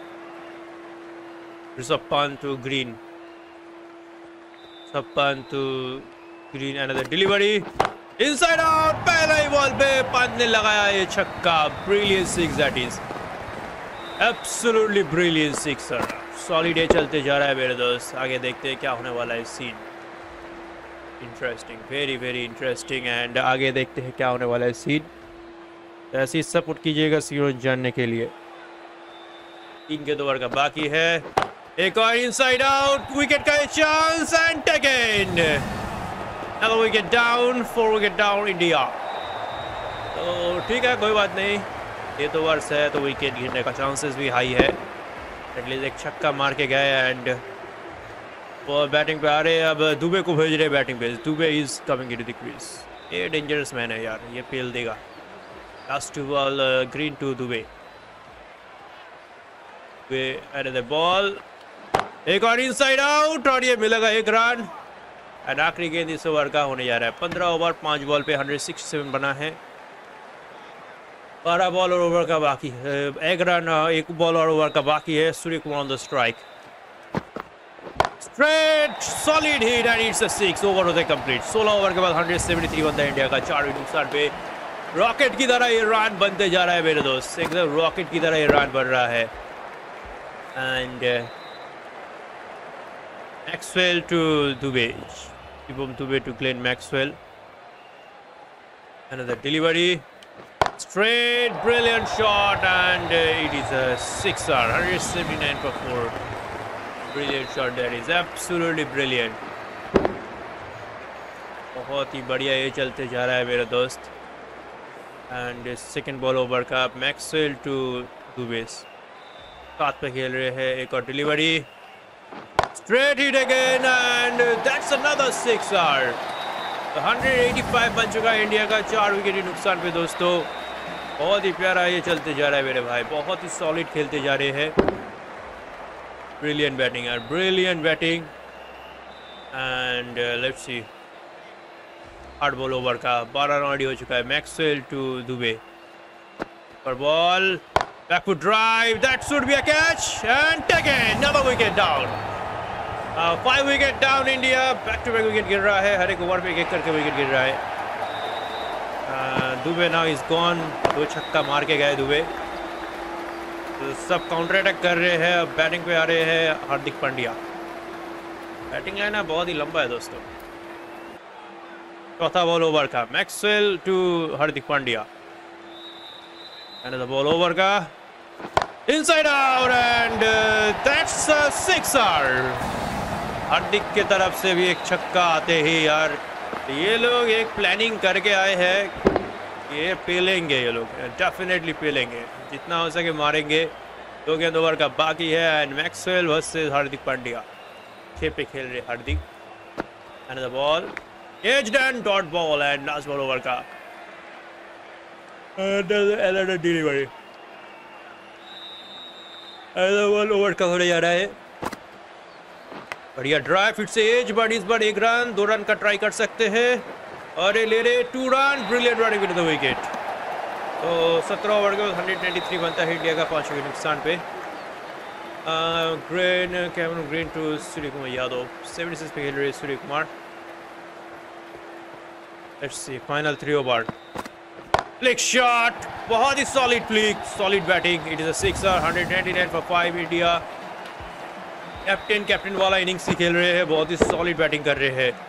Rishabh Pant to Green, Rishabh Pant to Green, another delivery inside out. पहला ही बॉल पे पंत ने लगाया ये छक्का, brilliant six, that is absolutely brilliant sixer. Solid day चलते जा रहा है मेरे दोस्त, आगे देखते हैं क्या होने वाला है scene. Interesting, very very interesting. And आगे देखते हैं क्या होने वाला है सीन। ऐसे ही सपोर्ट कीजिएगा सीन जानने के लिए। तीन के दो ओवर का बाकी है, एक और इनसाइड आउट, विकेट का chance and taken, another wicket down, four wicket down India. तो ठीक है, कोई बात नहीं, ये तो वर्ष है तो विकेट गिरने का चांसेस भी हाई है। एटलीस्ट एक छक्का मार के गए एंड वो बैटिंग पे आ रहे हैं। अब दुबे को भेज रहे बैटिंग पे, Dube is coming into the crease. ये डेंजरस मैन है यार, ये पेल देगा। Last two ball Green to Dube, the ball, एक और इनसाइड आउट और ये मिलेगा एक रन। एंड आखिरी गेंद इस ओवर का होने जा रहा है। पंद्रह ओवर पाँच बॉल पे एक सौ सड़सठ बना है, बारह बॉल और ओवर का बाकी है, एक रन एक बॉल और ओवर का बाकी है। Surya Kumar on the strike, straight solid hit and it's a six, over होते कंप्लीट। सोलह ओवर के बाद एक सौ तिहत्तर बनता है इंडिया का, चार विकेट नुकसान पे। रॉकेट की तरह ये रन बनते जा रहा है मेरे दोस्त, एकदम रॉकेट की तरह ये रन बन रहा है। And Maxwell to Dube, Shivam Dube to Glenn Maxwell, another delivery, straight brilliant shot and uh, it is a sixer, one seventy-nine for four. Brilliant shot, that is absolutely brilliant. बहुत ही बढ़िया ये चलते जा रहा है मेरे दोस्त। एंड सेकंड बॉल ओवर का मैक्सवेल टू दुबे, साथ पे खेल रहे हैं। एक और delivery, straight hit again and that's another sixer. एक सौ पचासी बन चुका है इंडिया का, चार विकेट नुकसान पे दोस्तों। बहुत ही प्यारा ये चलते जा रहा है मेरे भाई, बहुत ही सॉलिड खेलते जा रहे हैं। ब्रिलियंट बैटिंग यार, brilliant batting. And let's see, आठ बॉल ओवर का बारह रन रेडी हो चुका है। मैक्सवेल टू दुबे, पर ball back foot drive, that should be a catch and taken, another wicket down. Five wicket down India, back to back wicket गिर रहा है, हर एक ओवर पे एक एक करके विकेट गिर रहा है। दुबे नाउ इज गॉन, दो छक्का मार के गए दुबे। तो सब काउंटर अटैक कर रहे हैं, अब बैटिंग पे आ रहे हैं हार्दिक पांड्या। बैटिंग लाइन है बहुत ही लंबा है दोस्तों। चौथा बॉल ओवर का Maxwell to Hardik Pandya, and ball over का inside out and that's a sixer. Hardik की तरफ से भी एक छक्का आते ही यार, ये लोग एक प्लानिंग करके आए हैं, ये पेलेंगे, ये लोग डेफिनेटली पेलेंगे, जितना हो सके मारेंगे। दो गेंद ओवर का बाकी है and Maxwell versus Hardik Pandya, छः पे खेल रहे Hardik. And the ball edged and dot ball and last ball over का डिलीवरी, बॉल ओवर का होने जा रहा है। बढ़िया ड्राइव फिट से एज, बट इस बार एक रन, दो रन का ट्राई कर सकते हैं और ये ले रहे two run. Brilliant running with the wicket, तो सत्रह ओवर के बाद एक सौ तिरानवे बनता है इंडिया का पाँच विकेट नुकसान पे। Green Cameron Green to Surya Kumar Yadav, छिहत्तर पे खेल रहे Surya Kumar. Let's see final three over. Flick shot, बहुत ही solid flick, solid batting. It is a sixer, एक सौ निन्यानवे for five India. Captain captain वाला इनिंग्स ही खेल रहे हैं, बहुत ही सॉलिड बैटिंग कर रहे हैं।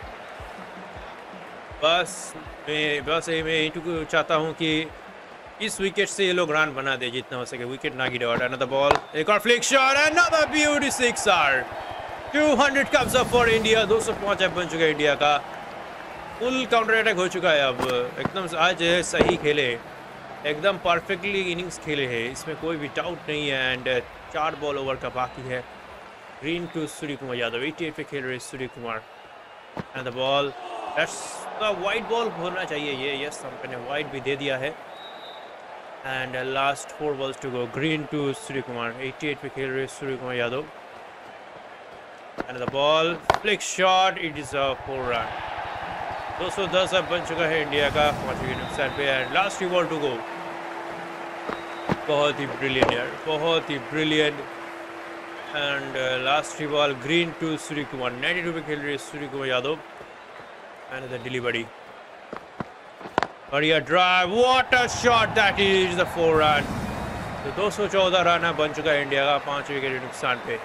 बस मैं बस ये मैं यही चाहता हूँ कि इस विकेट से ये लोग रन बना दे जितना हो सके। विकेट ना गिरे। और अनदर बॉल, एक और flick shot, another beauty sixer. दो सौ कम्स अप फॉर इंडिया। दो सौ पाँच बन चुका है इंडिया का। फुल काउंटर अटैक हो चुका है अब। एकदम आज सही खेले, एकदम परफेक्टली इनिंग्स खेले हैं, इसमें कोई भी डाउट नहीं है। एंड चार बॉल ओवर का बाकी है। ग्रीन टू सूर्य कुमार यादव, अठासी पे खेल रहे Surya Kumar. And the ball, that's the wide ball होना चाहिए ये। यस, हमने वाइड भी दे दिया है। And last four balls to go. Green to Surya Kumar, अठासी पे खेल रहे Surya Kumar Yadav. And the ball, flick shot, it is a four run. दो सौ दस अब बन चुका है इंडिया का पाँच विकेट नुकसान पे। And last ball to go. बहुत ही ब्रिलियंट यार, बहुत ही brilliant. And last ball, Green to Surya Kumar, बानवे पे खेल रहे Surya Kumar Yadav. And the delivery, बढ़िया drive, what a shot, that is the four run. तो दो सौ चौदह रन बन चुका है इंडिया का पाँच विकेट नुकसान पे।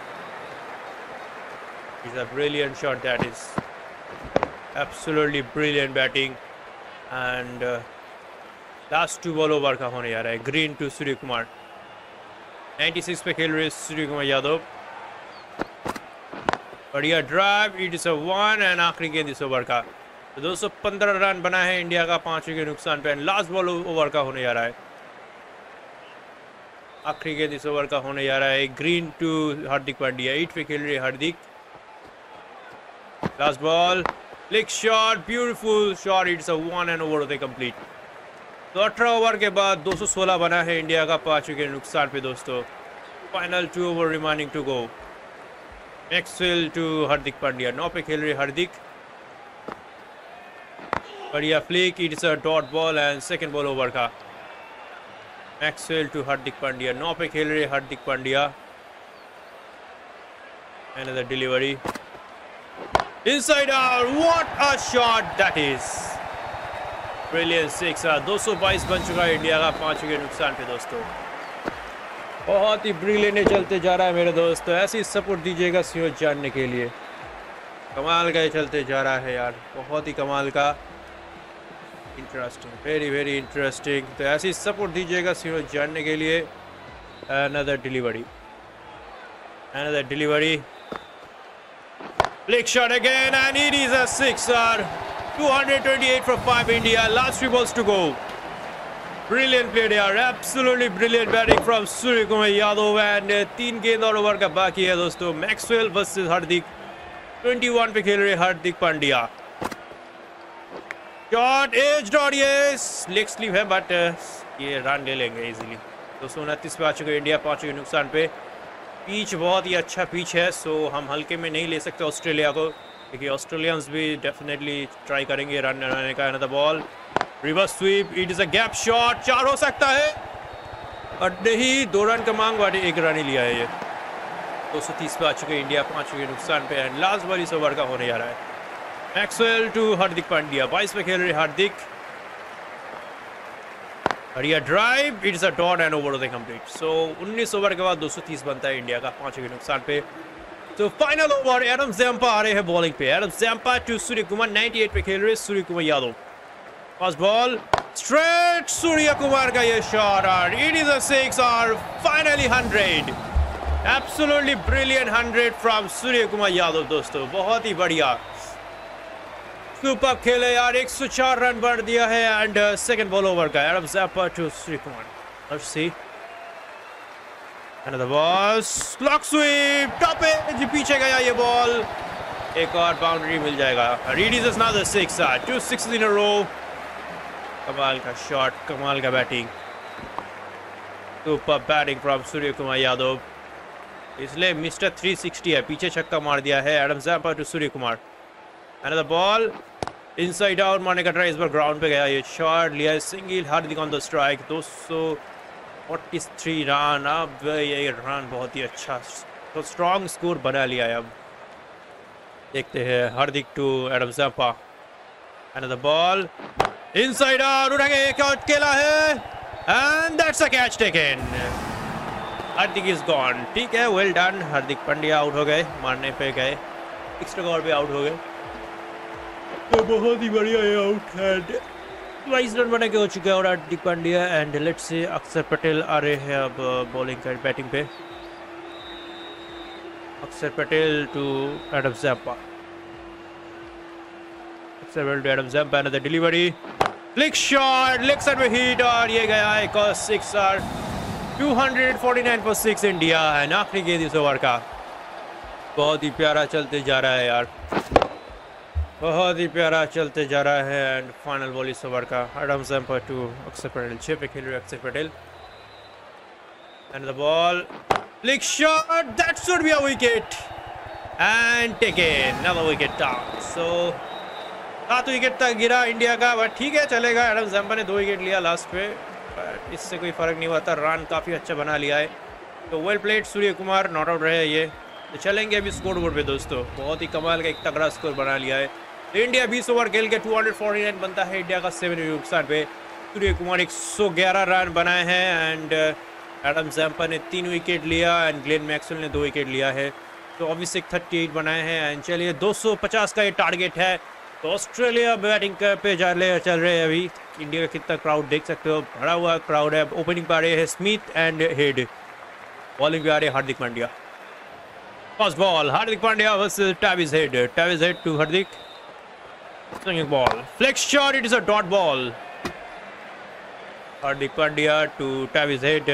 Is a brilliant shot, that is absolutely brilliant batting. And last two ball over का होने जा रहा है। ग्रीन टू सूर्य कुमार, छियानवे पे खेल रहे सूर्य कुमार यादव। बढ़िया drive, it is a one. And आखिरी गेंद इस ओवर का। तो दो सौ पंद्रह रन बना है इंडिया का पाँच विकेट नुकसान पे। लास्ट बॉल ओवर का होने जा रहा है। आखिरी गेंद इस ओवर का होने जा रहा है। Green to Hardik Pandya, eight पे खेल रहे Hardik. Last ball, flick shot, beautiful shot, it's a one and over होते कंप्लीट। तो अठारह ओवर के बाद दो सौ सोलह बना है इंडिया का पाँच विकेट नुकसान पे दोस्तों। Final two over remaining to go. Maxwell to Hardik Pandya, नौ पे खेल रहे हार्दिक। बढ़िया flick, it's a dot ball. And second ball over का। मैक्सवेल टू हार्दिक पांड्या, नौ पे खेल रहे Hardik Pandya. And the delivery, inside out, what a shot, that is brilliant sixer. दो सौ बाईस बन चुका है इंडिया का पाँच विकेट नुकसान पे दोस्तों। बहुत ही ब्रिलियंट चलते जा रहा है मेरे दोस्तों। ऐसी सपोर्ट दीजिएगा सीरीज जानने के लिए। कमाल का चलते जा रहा है यार, बहुत ही कमाल का। Interesting, very very interesting. तो ऐसी सपोर्ट दीजिएगा सीरीज जानने के लिए। Another delivery, another delivery, flick shot again, and it is a sixer. two hundred twenty-eight for five India. Last three balls to go. Brilliant play there. Absolutely brilliant batting from Surya Kumar Yadav. And तीन गेंद और over का बाकी है दोस्तों। Maxwell versus हार्दिक, इक्कीस पे खेल रहे Hardik Pandya. Shot edge dot, ये लेग स्लीव है बट ये रन ले लेंगे इजीली। दो सौ उनतीस पे आ चुके इंडिया पाँच के नुकसान पे। पिच बहुत ही अच्छा पिच है, सो हम हल्के में नहीं ले सकते ऑस्ट्रेलिया को, क्योंकि ऑस्ट्रेलियंस भी डेफिनेटली ट्राई करेंगे रन बनाने का। Another ball, reverse sweep, it is a gap shot, चार हो सकता है और नहीं, दो रन का मांग वाले एक रन ही लिया है ये। दो सौ तीस पे आ चुके इंडिया पाँच विकेट नुकसान पे। एंड लास्ट बॉल इस ओवर का होने जा रहा है। मैक्सवेल टू हार्दिक पांड्या, बाईस पे खेल रहे हार्दिक। बढ़िया drive, it is a dot and over होते कंप्लीट। सो उन्नीस ओवर के बाद दो सौ तीस बनता है इंडिया का पाँच विकेट नुकसान पे। तो फाइनल ओवर, एडम जैम्पा आ रहे हैं बॉलिंग पे। Adam Zampa to Surya Kumar, अट्ठानवे पे खेल रहे Surya Kumar Yadav. First ball, straight Surya Kumar का ये शॉट और इट इज अ सिक्स और finally hundred. Absolutely brilliant hundred from Surya Kumar Yadav दोस्तों। बहुत ही बढ़िया, सुपर खेले यार। एक सौ चार रन बढ़ दिया है। एंड सेकंड बॉल ओवर का, Adam Zampa to Surya Kumar. Let's see Another ball, clock sweep, top edge, पीछे गया ये बॉल, एक और बाउंड्री मिल जाएगा। Reed is another six, two sixes in a row। कमाल का शॉट, कमाल का batting, super batting from Surya Kumar Yadav. इसलिए मिस्टर थ्री सिक्सटी है, पीछे छक्का मार दिया है Adam Zampa to Surya Kumar. Another ball, inside out मारने का ट्राई, इस बार ग्राउंड पे गया, ये शॉट लिया, single, Hardik on the strike, दो सौ तैंतालीस रन। अब ये रन बहुत ही अच्छा तो स्ट्रॉन्ग स्कोर बना लिया है। अब देखते हैं Hardik to Adam Zampa, another ball inside out, उठाएंगे, एक आउट खेला है and that's a catch taken. Hardik is gone, ठीक है, well done. Hardik Pandya out हो गए, मारने पे गए, एक्स्ट्रा कवर पे आउट हो गए, तो बहुत ही बढ़िया ये आउट एंड बाईस रन बना के हो चुका है और हार्दिक पांड्या एंड लेट्स से अक्षर पटेल आ रहे हैं अब बॉलिंग कर बैटिंग पे। Axar Patel to Adam Zampa, Axar Patel to Adam Zampa, another delivery, flick shot, leg side में हिट और ये गया एक और sixer. Two forty nine for six India है, आखिरी गेंद इस ओवर का। बहुत ही प्यारा चलते जा रहा है यार, बहुत ही प्यारा चलते जा रहा है एंड फाइनल बॉल इस ओवर का। Adam Zampa to Axar Patel, छह पे खेल रहे Axar Patel and the ball, flick shot, that should be a wicket and taken, another wicket down. So सात विकेट तक गिरा इंडिया का, बट ठीक है, चलेगा। एडम ज़ैम्पा ने दो विकेट लिया लास्ट पे, बट इससे कोई फर्क नहीं हुआ था, रन काफ़ी अच्छा बना लिया है, तो well played Suryakumar, not out रहे ये। तो चलेंगे अभी स्कोर बोर्ड पे दोस्तों, बहुत ही कमाल का एक तगड़ा स्कोर बना लिया है। तो इंडिया बीस ओवर खेल के दो सौ उनचास बनता है इंडिया का सेवन नुकसान पे। सूर्य कुमार एक सौ ग्यारह रन बनाए हैं एंड एडम ज़ैम्पा ने तीन विकेट लिया एंड ग्लेन मैक्सवेल ने दो विकेट लिया है, तो ऑब्वियसली अड़तीस बनाए हैं एंड चलिए दो सौ पचास का ये टारगेट है। तो ऑस्ट्रेलिया बैटिंग पे जा रहे चल रहे हैं अभी। इंडिया का कितना क्राउड देख सकते हो, भरा हुआ क्राउड है। ओपनिंग पे आ रहे हैं स्मिथ एंड हेड, बॉलिंग पे आ रहे हैं Hardik Pandya. First ball Hardik Pandya versus Travis Head, Travis Head to Hardik, swinging ball, flex shot, it is a dot ball. Hardik Pandya to Travis Head,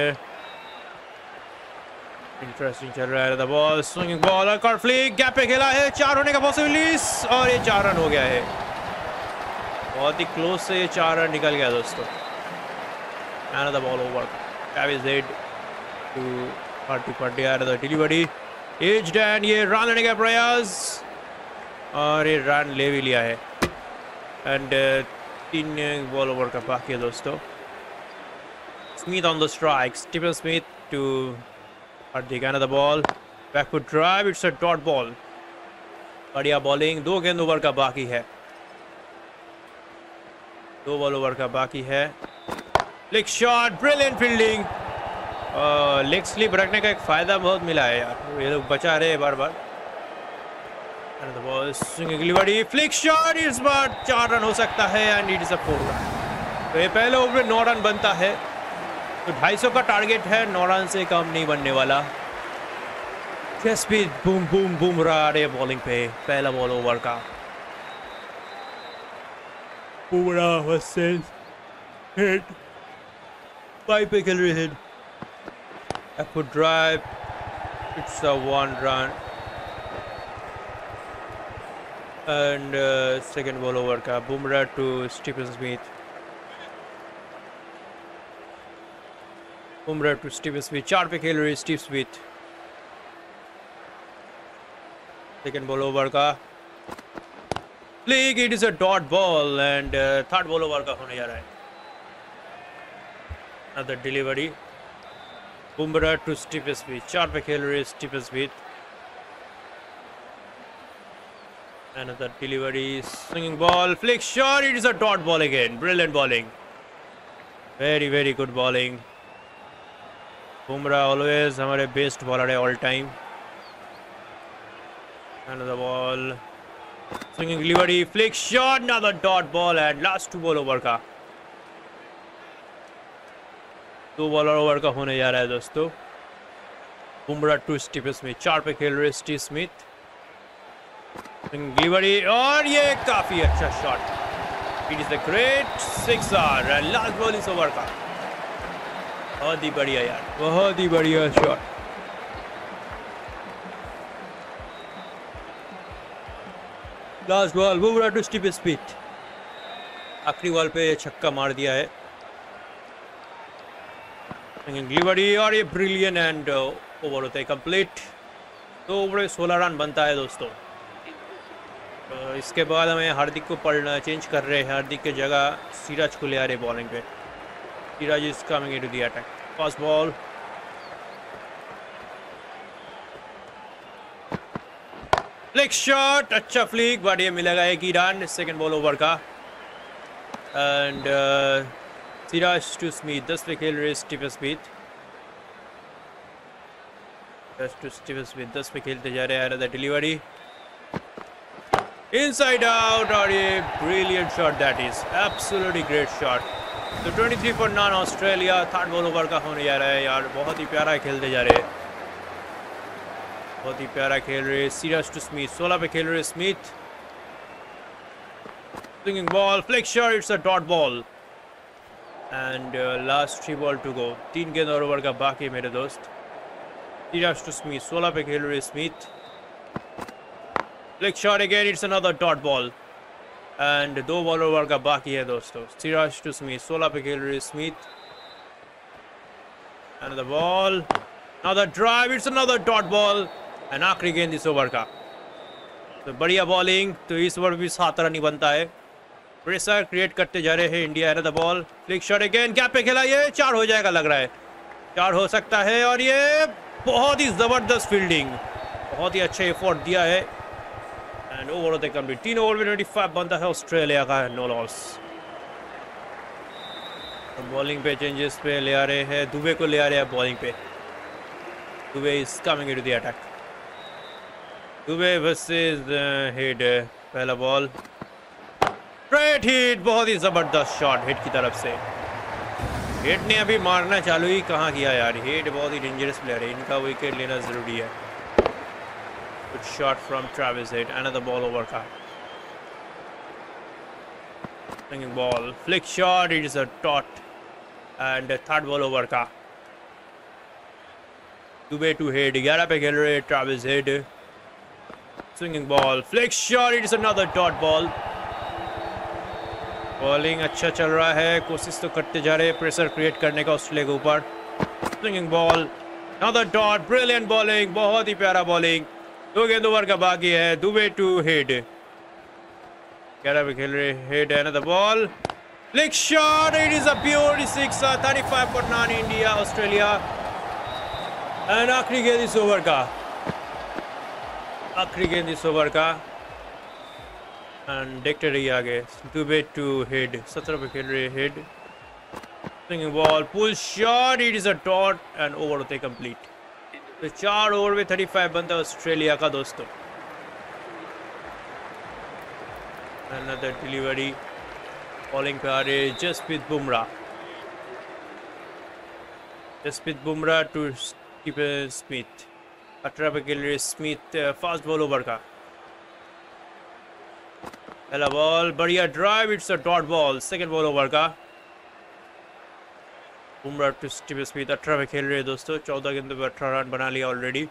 interesting चल रहा है। द बॉल, स्विंगिंग बॉल, और फ्लिक, गैप पे खेला है, चार होने का पॉसिबिलिटीज और ये चार रन हो गया है। बहुत ही क्लोज से ये चार रन निकल गया दोस्तों। And the ball over, Travis Head to Hardik Pandya, the delivery, edged and ये रन लेने का प्रयास और ये रन ले भी लिया है एंड uh, तीन बॉल ओवर का बाकी है दोस्तों। Smith on the strike, Steven Smith to Hardik, and the ball, back foot drive, it's a dot ball, बढ़िया बॉलिंग। दो गेंद ओवर का बाकी है, दो बॉल ओवर का बाकी है। Leg shot, brilliant fielding, leg slip रखने का एक फायदा बहुत मिला है यार, ये लोग बचा रहे हैं बार बार। And the ball, swinging delivery, flick shot, इस बार चार रन हो सकता है and it is a four run. तो ये पहले ओवर में नौ रन बनता है, तो ढाई सौ का टारगेट है, नौ रन से कम नहीं बनने वाला। जसप्रीत बूम बूम बूम रहा है बॉलिंग पे, पहला बॉल ओवर का। बुमराह वर्सेस हेड, फाइव पे खेल रहे Head, back foot drive, it's a one run and second ball over का। Bumrah to Steven Smith, Bumrah to Steven Smith, चार पे खेल रहे Steve Smith. Second ball over का flick, it is a dot ball and third ball over का होने जा रहा है। Another delivery, Bumrah to Steven Smith, चार पे खेल रहे Steven Smith. Another delivery, swinging ball, flick shot, it is a dot ball again. Brilliant bowling, very very good bowling. Bumrah always हमारे बेस्ट बॉलर है all time. Another ball, swinging delivery, flick shot, another dot ball and last two ball over का, दो bowler over का होने जा रहा है दोस्तों। बुमराह टू स्टीव स्मिथ, चार पे खेल रहे स्टीव स्मिथ, डिलीवरी और ये काफी अच्छा shot, it is a great sixer and last ball इस ओवर का। बहुत ही बढ़िया यार, बहुत ही बढ़िया shot. Last ball, Bumrah to Steve Smith, आखिरी बॉल पे छक्का मार दिया है। डिलीवरी और ये ब्रिलियंट एंड ओवर होता है कंप्लीट। तो ओवर सोलह रन बनता है दोस्तों। तो इसके बाद हमें हार्दिक को पढ़ना चेंज कर रहे हैं, हार्दिक की जगह सिराज को ले आ रहे बॉलिंग पे। Siraj is coming into the attack, fast ball, flick shot, अच्छा फ्लिक, बट ये मिलेगा एक ही रन सेकेंड बॉल ओवर का। एंड सिराज टू स्मिथ, दस पे खेल रहे स्टीवन स्मिथ, दस टू स्टीवन स्मिथ, दस पे खेलते जा रहे हैं। अनदर डिलीवरी इनसाइड आउट, और ये brilliant shot, that is absolutely great shot. तो तेईस for none Australia, third ball over का होने जा रहा है यार, बहुत ही प्यारा खेलते जा रहे हैं, बहुत ही प्यारा खेल रहे हैं। सिराज टू स्मिथ, सोलह पे खेल रहे Smith, swinging ball, flick shot, it's a dot ball and last three ball to go, तीन गेंद और ओवर का बाकी मेरे दोस्त। सिराज टू स्मिथ, सोलह पे खेल रहे Smith, flick shot again, it's another dot ball and दो बॉल ओवर का बाकी है दोस्तों। सिराज टू स्मिथ, सोलह पे खेल रहे Smith, another ball, another drive, it's another dot ball and आखिरी गेंद इस ओवर का। तो बढ़िया बॉलिंग, तो इस ओवर भी सात रन ही बनता है। प्रेशर क्रिएट करते जा रहे हैं India. Another ball, flick shot again, gap पे खेला, ये चार हो जाएगा लग रहा है, चार हो सकता है। और ये बहुत ही जबरदस्त फील्डिंग, बहुत ही अच्छा एफर्ट दिया है एंड ओवर होते कंप्लीट। तीन ओवर में पच्चीस बनता है ऑस्ट्रेलिया का, नो लॉस। तो बॉलिंग पे चेंजेस पे ले आ रहे हैं, दुबे को ले आ रहे हैं बॉलिंग पे। Dube is coming into the attack, Dube versus Head, पहला बॉल, स्ट्रेट हिट, बहुत ही जबरदस्त शॉट हिट की तरफ से। हेड ने अभी मारना चालू ही कहाँ किया यार, हेड बहुत ही डेंजरस प्लेयर है, इनका विकेट लेना जरूरी है। Good shot from Travis Head, another ball over का, swinging ball, flick shot, it is a dot and third ball over का। दुबे टू हेड, ग्यारह पे खेल रहे Travis Head, swinging ball, flick shot, it is another dot ball. Bowling अच्छा चल रहा है, कोशिश तो करते जा रहे हैं प्रेशर क्रिएट करने का ऑस्ट्रेलिया के ऊपर। Swinging ball, another dot, brilliant bowling, बहुत ही प्यारा बॉलिंग। दो गेंद ओवर का बाकी है, दुबे टू हेड, ग्यारह पे खेल रहे Head, another ball, flick shot, it is a pure six, पैंतीस for none India Australia and आखिरी गेंद इस ओवर का, आखिरी गेंद इस ओवर का एंड देखते रहिए आगे। दुबे टू हेड, सत्रह पे खेल रहे Head, swinging ball, pull shot, it is a dot and over होते कंप्लीट। तो चार ओवर में पैंतीस बनता है ऑस्ट्रेलिया का दोस्तों। अनदर डिलीवरी, बॉलिंग पे आ रहे Jasprit Bumrah, Jasprit Bumrah to Steven Smith, अठारह पे खेल रहे स्मिथ, फास्ट बॉल ओवर का, पहला बॉल, बढ़िया drive, it's a dot ball, second ball over का। बुमराह टू स्टीवन स्मिथ, अठारह पे खेल रहे हैं दोस्तों, चौदह गेंदों पे अठारह रन बना लिया already.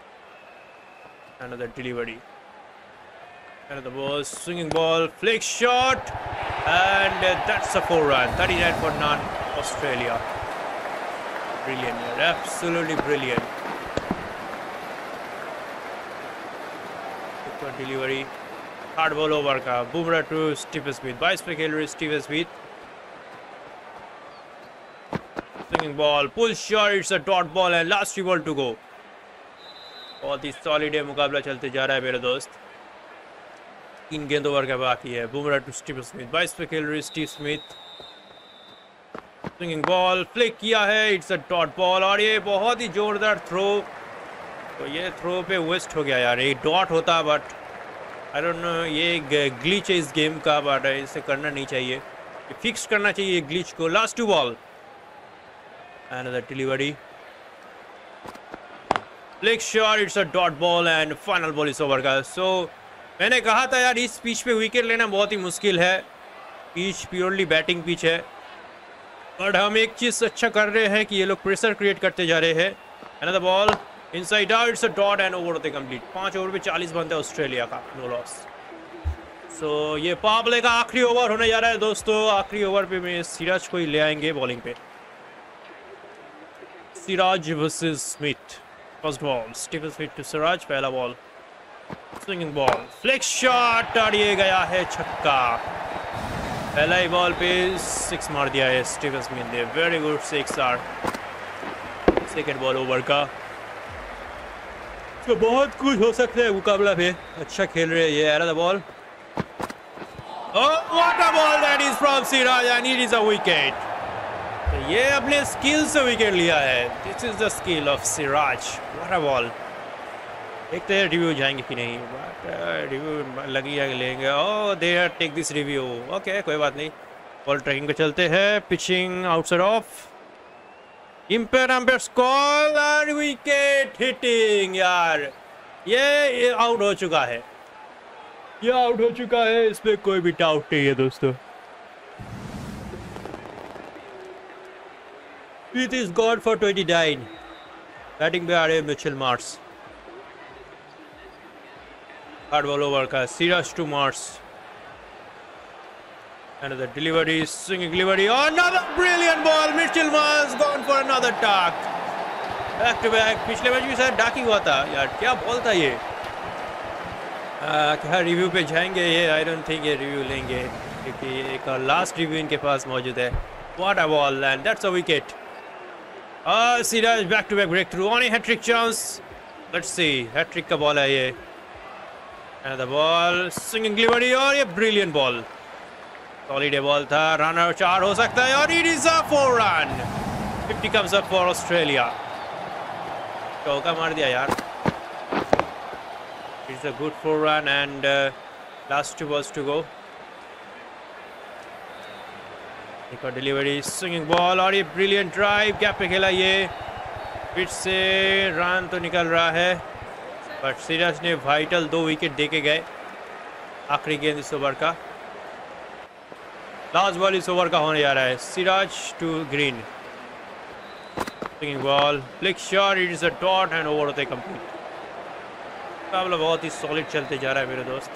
Another delivery, another ball, swinging ball, flick shot and that's a four run, उनतालीस फॉर नॉन ऑस्ट्रेलिया। ब्रिलियंट यार, absolutely brilliant. Delivery, third ball over का, बुमराह टू स्टीवन स्मिथ, बाईस पे खेल रहे Steven Smith, swinging ball, pull shot, it's a dot ball and last three ball to go. बहुत ही solid है मुकाबला चलते जा रहा है मेरे दोस्त, तीन गेंद ओवर का बाकी है। बुमराह टू स्टीवन स्मिथ, बाईस पे खेल रहे Steve Smith, swinging ball, flick किया है, इट्स अ डॉट बॉल और ये बहुत ही जोरदार थ्रो। तो ये थ्रो पे वेस्ट हो गया यार, एक डॉट होता बट आई डोंट नो, ये ग्लिच है इस गेम का, बट इसे करना नहीं चाहिए, ये फिक्स करना चाहिए ग्लिच को। Last two ball, another delivery, flick shot, it's a dot ball and final ball इस ओवर का। सो so, मैंने कहा था यार इस पिच पे विकेट लेना बहुत ही मुश्किल है, पिच प्योरली बैटिंग पिच है, बट हम एक चीज़ अच्छा कर रहे हैं कि ये लोग प्रेशर क्रिएट करते जा रहे हैं। Another ball, inside out, it's a dot and over होते कंप्लीट। पांच ओवर में चालीस बनता है ऑस्ट्रेलिया का, नो लॉस। सो ये पावर प्ले का आखिरी ओवर होने जा रहा है दोस्तों। आखिरी ओवर पे मैं सिराज को ही ले आएंगे बॉलिंग पे, Siraj versus Smith. First ball, Steven Smith to Siraj, पहला ball, swinging ball, flick shot और ये गया है छक्का। पहला ही बॉल पे सिक्स मार दिया है स्टीवन स्मिथ ने। Very good six are second ball over का। तो बहुत कुछ हो सकता है मुकाबला पे। अच्छा खेल रहे हैं ये। एरा the ball, oh what a ball that is from Siraj and it is a wicket। ये अपने स्किल से विकेट लिया है। This is the skill of Siraj. What a ball. देखते हैं रिव्यू जाएंगे कि नहीं, बट रिव्यू लगी है लेंगे। Oh they are take this review. Okay कोई बात नहीं, बॉल ट्रैकिंग पे चलते हैं। Pitching outside off, umpire umpire call और विकेट हिटिंग। यार ये आउट हो चुका है, ये आउट हो चुका है, इसमें कोई भी डाउट नहीं है दोस्तों। It is gone for twenty-nine। Batting पे आ रहे Mitchell Marsh. Hard ball over का, Siraj to Marsh. Another delivery, swinging delivery, oh, another brilliant ball। Mitchell Marsh gone for another duck, back to back। पिछले match भी शायद duck ही हुआ था यार, क्या बॉल था ये। आ, क्या रिव्यू पे जाएंगे ये? आई डोंट थिंक ये रिव्यू लेंगे क्योंकि एक लास्ट रिव्यू इनके पास मौजूद है। What a ball and that's a wicket. Uh, Siraj back to back breakthrough on a hat-trick chance। Let's see, hat-trick का बॉल है ये। And the ball, swinging delivery और ये brilliant ball, solid बॉल था। रनर चार हो सकता है और it is a four run। fifty comes up for Australia। चौका मार दिया यार। It's a good four run and uh, last two balls to go। एक और डिलीवरी, स्विंगिंग बॉल और ये ब्रिलियंट ड्राइव। गैप पे खेला ये, फिर से रन तो निकल रहा है बट सिराज ने वाइटल दो विकेट दे के गए। आखिरी गेंद इस ओवर का, लास्ट बॉल इस ओवर का होने जा रहा है। Siraj to Green, swinging ball, flick shot, it is a dot and over होते कंप्लीट। मुकाबला बहुत ही सॉलिड चलते जा रहा है मेरे दोस्त।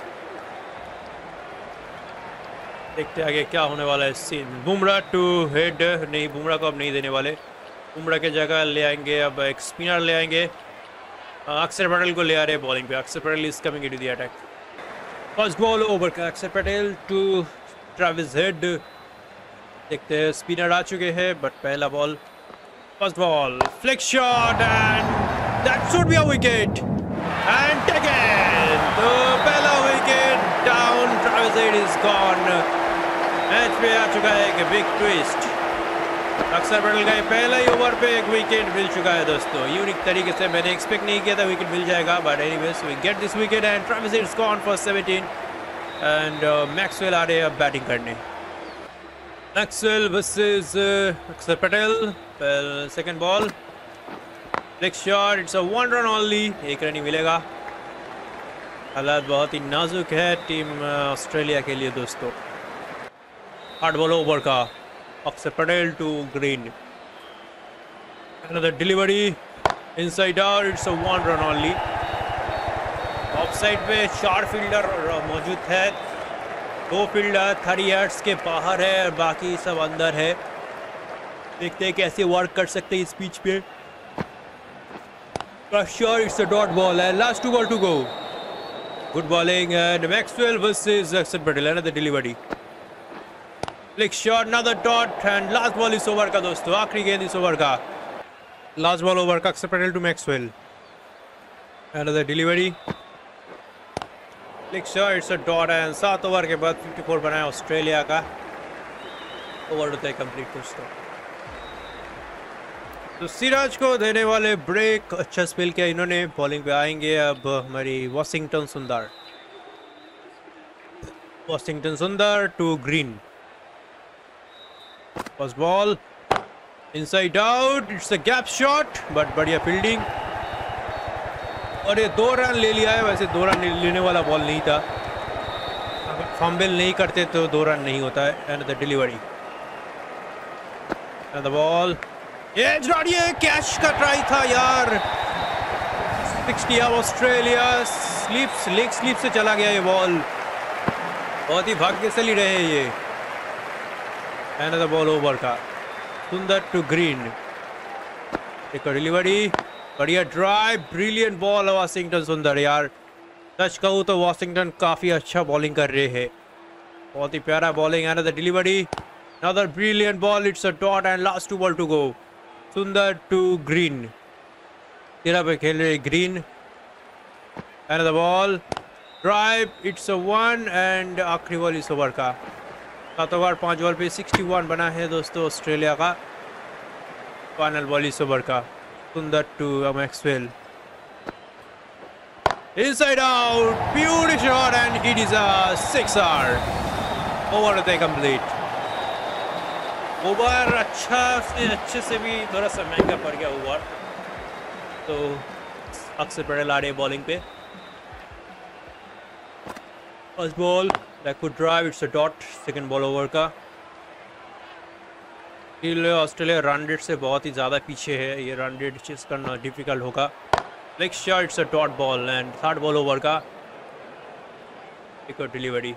देखते आगे क्या होने वाला है सीन। बुमराह टू हेड, नहीं बुमराह को अब नहीं देने वाले। बुमराह के जगह ले आएंगे अब एक स्पिनर ले आएंगे। अक्षर पटेल को ले आ रहे हैं बॉलिंग पे। Axar Patel is coming into the attack. First ball over का, Axar Patel to Travis head. देखते हैं, स्पिनर आ चुके हैं बट पहला ball, first ball, flick shot and that should be a wicket and taken. तो पहला wicket down, Travis Head is gone. Match पे आ चुका है एक बिग ट्विस्ट। अक्षर पटेल का पहला ही ओवर पे एक विकेट मिल चुका है दोस्तों। यूनिक तरीके से, मैंने एक्सपेक्ट नहीं किया था विकेट मिल जाएगा but anyways we get this wicket and Travis Head is gone for seventeen and Maxwell आ रहे हैं अब बैटिंग करने। Maxwell versus Axar Patel. Second ball, flick shot, it's a one run only. एक रन ही मिलेगा। हालात बहुत ही नाजुक है टीम ऑस्ट्रेलिया के लिए दोस्तों। हार्ड बॉल ओवर का, Axar Patel to Green. Another delivery, inside out, it's a one run only। Off side पे चार फील्डर मौजूद है, दो फील्डर थर्टी यार्ड्स के बाहर है और बाकी सब अंदर है। देखते हैं कैसे वर्क कर सकते हैं इस पिच पे। Sure, it's a dot ball and last two ball to go। Good bowling and Maxwell versus Akshar Patel। Another delivery, flick shot, another dot and last ball इस ओवर का दोस्तों, आखिरी गेंद इस ओवर का, लास्ट बॉल ओवर का। Axar Patel to Maxwell. Another delivery, flick shot, it's a dot and सात over के बाद चौवन बनाया ऑस्ट्रेलिया का। ओवर होता है कंप्लीट दोस्तों। तो सिराज को देने वाले ब्रेक, अच्छा स्पेल किया इन्होंने। बॉलिंग पे आएंगे अब हमारी Washington Sundar. Washington Sundar to Green. First ball, inside out, it's a gap shot but बढ़िया फील्डिंग और ये दो रन ले लिया है। वैसे दो रन लेने वाला बॉल नहीं था, अगर फंबल नहीं करते तो दो रन नहीं होता है। And the delivery, and the ball, ये कैच का ट्राई था यार। सिक्सटी अब ऑस्ट्रेलिया स्लिप लेग स्लिप से चला गया ये बॉल। बहुत ही भाग्यशाली रहे ये। एंड द बॉल ओवर का, सुंदर टू ग्रीन। एक डिलीवरी, बढ़िया drive, brilliant ball Washington Sundar यार। सच कहूँ तो वॉशिंगटन काफ़ी अच्छा बॉलिंग कर रहे हैं, बहुत ही प्यारा bowling. And the delivery, another brilliant ball, it's a dot and last two ball to go. Sundar to Green, तेरह पे खेल रहे Green. And the ball drive, it's a one and आखिरी बॉल इस ओवर का। सात ओवर पाँच बॉल पे इकसठ बना है दोस्तों ऑस्ट्रेलिया का। फाइनल बॉल इस ओवर का, Sundar to Maxwell, inside out, beauty shot and it is a sixer. Over the complete. Over अच्छा से अच्छे से भी थोड़ा सा महंगा पड़ गया ओवर, तो अक्सर पटेल आ रहे बॉलिंग पे। First ball that could drive, it's a dot. Second ball over का। ऑस्ट्रेलिया रन रेट से बहुत ही ज़्यादा पीछे है, ये रन रेट चेस करना डिफिकल्ट होगा। Leg shot, it's a dot ball and third ball over का। Wicket delivery,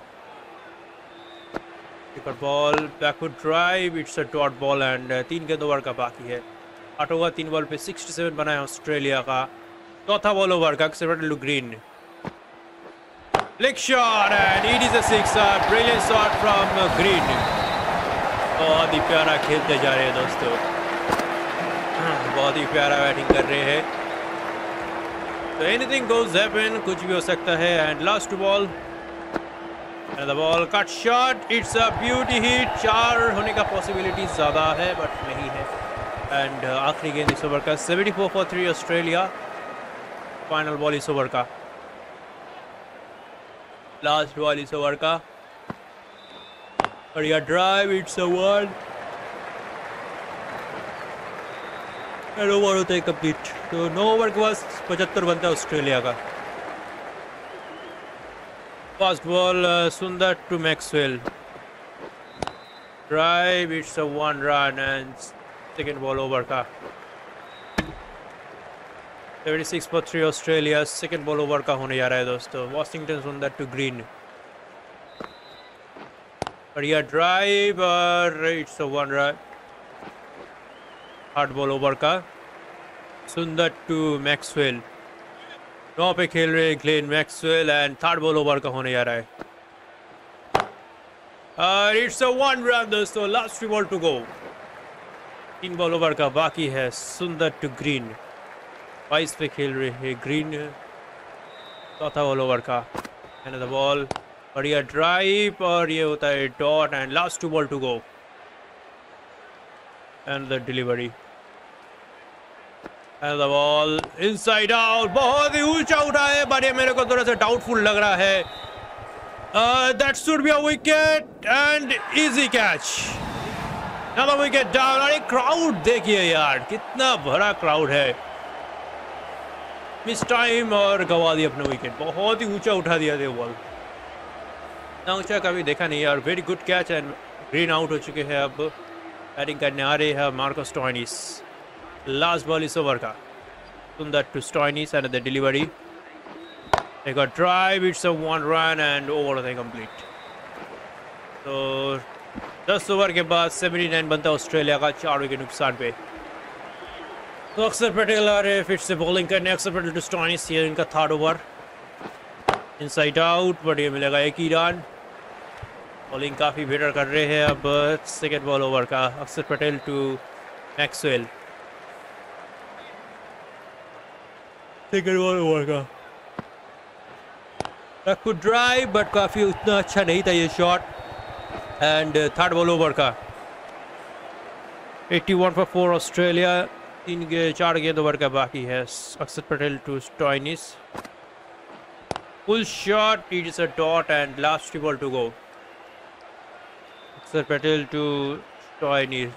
wicket ball, backward drive, it's a dot ball and तीन गेंद ओवर का बाकी है। आठ ओवर तीन बॉल पे सड़सठ बना है ऑस्ट्रेलिया का। चौथा बॉल ओवर का, accepted Green. Leg shot and it is a sixer, brilliant shot from Green. बहुत ही प्यारा खेलते जा रहे हैं दोस्तों, बहुत ही प्यारा बैटिंग कर रहे हैं। तो एनीथिंग गोज हैपन, कुछ भी हो सकता है। And last ball and the ball cut shot, it's a beauty hit. चार होने का पॉसिबिलिटी ज़्यादा है बट नहीं है। एंड uh, आखिरी गेंद इस ओवर का, seventy four for three Australia. Final ball इस ओवर का, लास्ट बॉल इस ओवर का। बढ़िया drive, it's a one and over होता है कंप्लीट। तो नौ ओवर के बाद पचहत्तर बनता है ऑस्ट्रेलिया का। First ball Sundar to Maxwell, drive, it's a one run and second ball over का। Seventy six for three Australia. Second ball over का होने जा रहा है दोस्तों। वॉशिंगटन सुंदर टू ग्रीन, बढ़िया ड्राइव और it's a one run. Third ball over का, सुंदर टू मैक्सवेल। नौ पे खेल रहे Glenn Maxwell and third ball over का होने जा रहा है। और इट्स अ वन रन दोस्तों, लास्ट बॉल टू गो। तीन बॉल ओवर का बाकी है। सुंदर टू ग्रीन, बाईस पे खेल रहे हैं ग्रीन। चौथा बॉल ओवर का, एंड द बॉल, बढ़िया ड्राइव और ये होता है dot and last two ball to go and the delivery and the ball inside out. बहुत ही ऊंचा उठा है बट ये मेरे को थोड़ा सा डाउटफुल लग रहा है। That should be a wicket and easy catch. Another wicket down. अरे क्राउड देखिए यार, कितना भरा क्राउड है। मिस टाइम और गवा दिया अपना विकेट। बहुत ही ऊंचा उठा दिया था बॉल, इतना ऊंचा कभी देखा नहीं यार। Very good catch and Green out हो चुके हैं। अब बैटिंग करने आ रहे हैं मार्कस स्टोइनिस। लास्ट बॉल इस ओवर का, Sundar to Stoinis and the delivery, एक drive, it's a one run and over होता है कंप्लीट। तो दस ओवर के बाद उन्यासी बनता है ऑस्ट्रेलिया का, चार विकेट नुकसान पे। तो अक्सर पटेल आ रहे फिर से बॉलिंग करने। अक्सर पटेल टू स्टोइनिस, ये इनका third over. Inside out, but ये मिलेगा एक ही रन। बॉलिंग काफ़ी बेटर कर रहे हैं। अब सेकेंड बॉल ओवर का, Axar Patel to Maxwell, second ball over का। कुड ड्राइव बट काफ़ी उतना अच्छा नहीं था ये शॉट। एंड थर्ड बॉल ओवर का, इक्यासी फॉर फोर ऑस्ट्रेलिया। तीन गे चार गेंद ओवर का बाकी है। Axar Patel to Stoinis, full shot, it is a dot and last ball to go. Axar Patel to Stoinis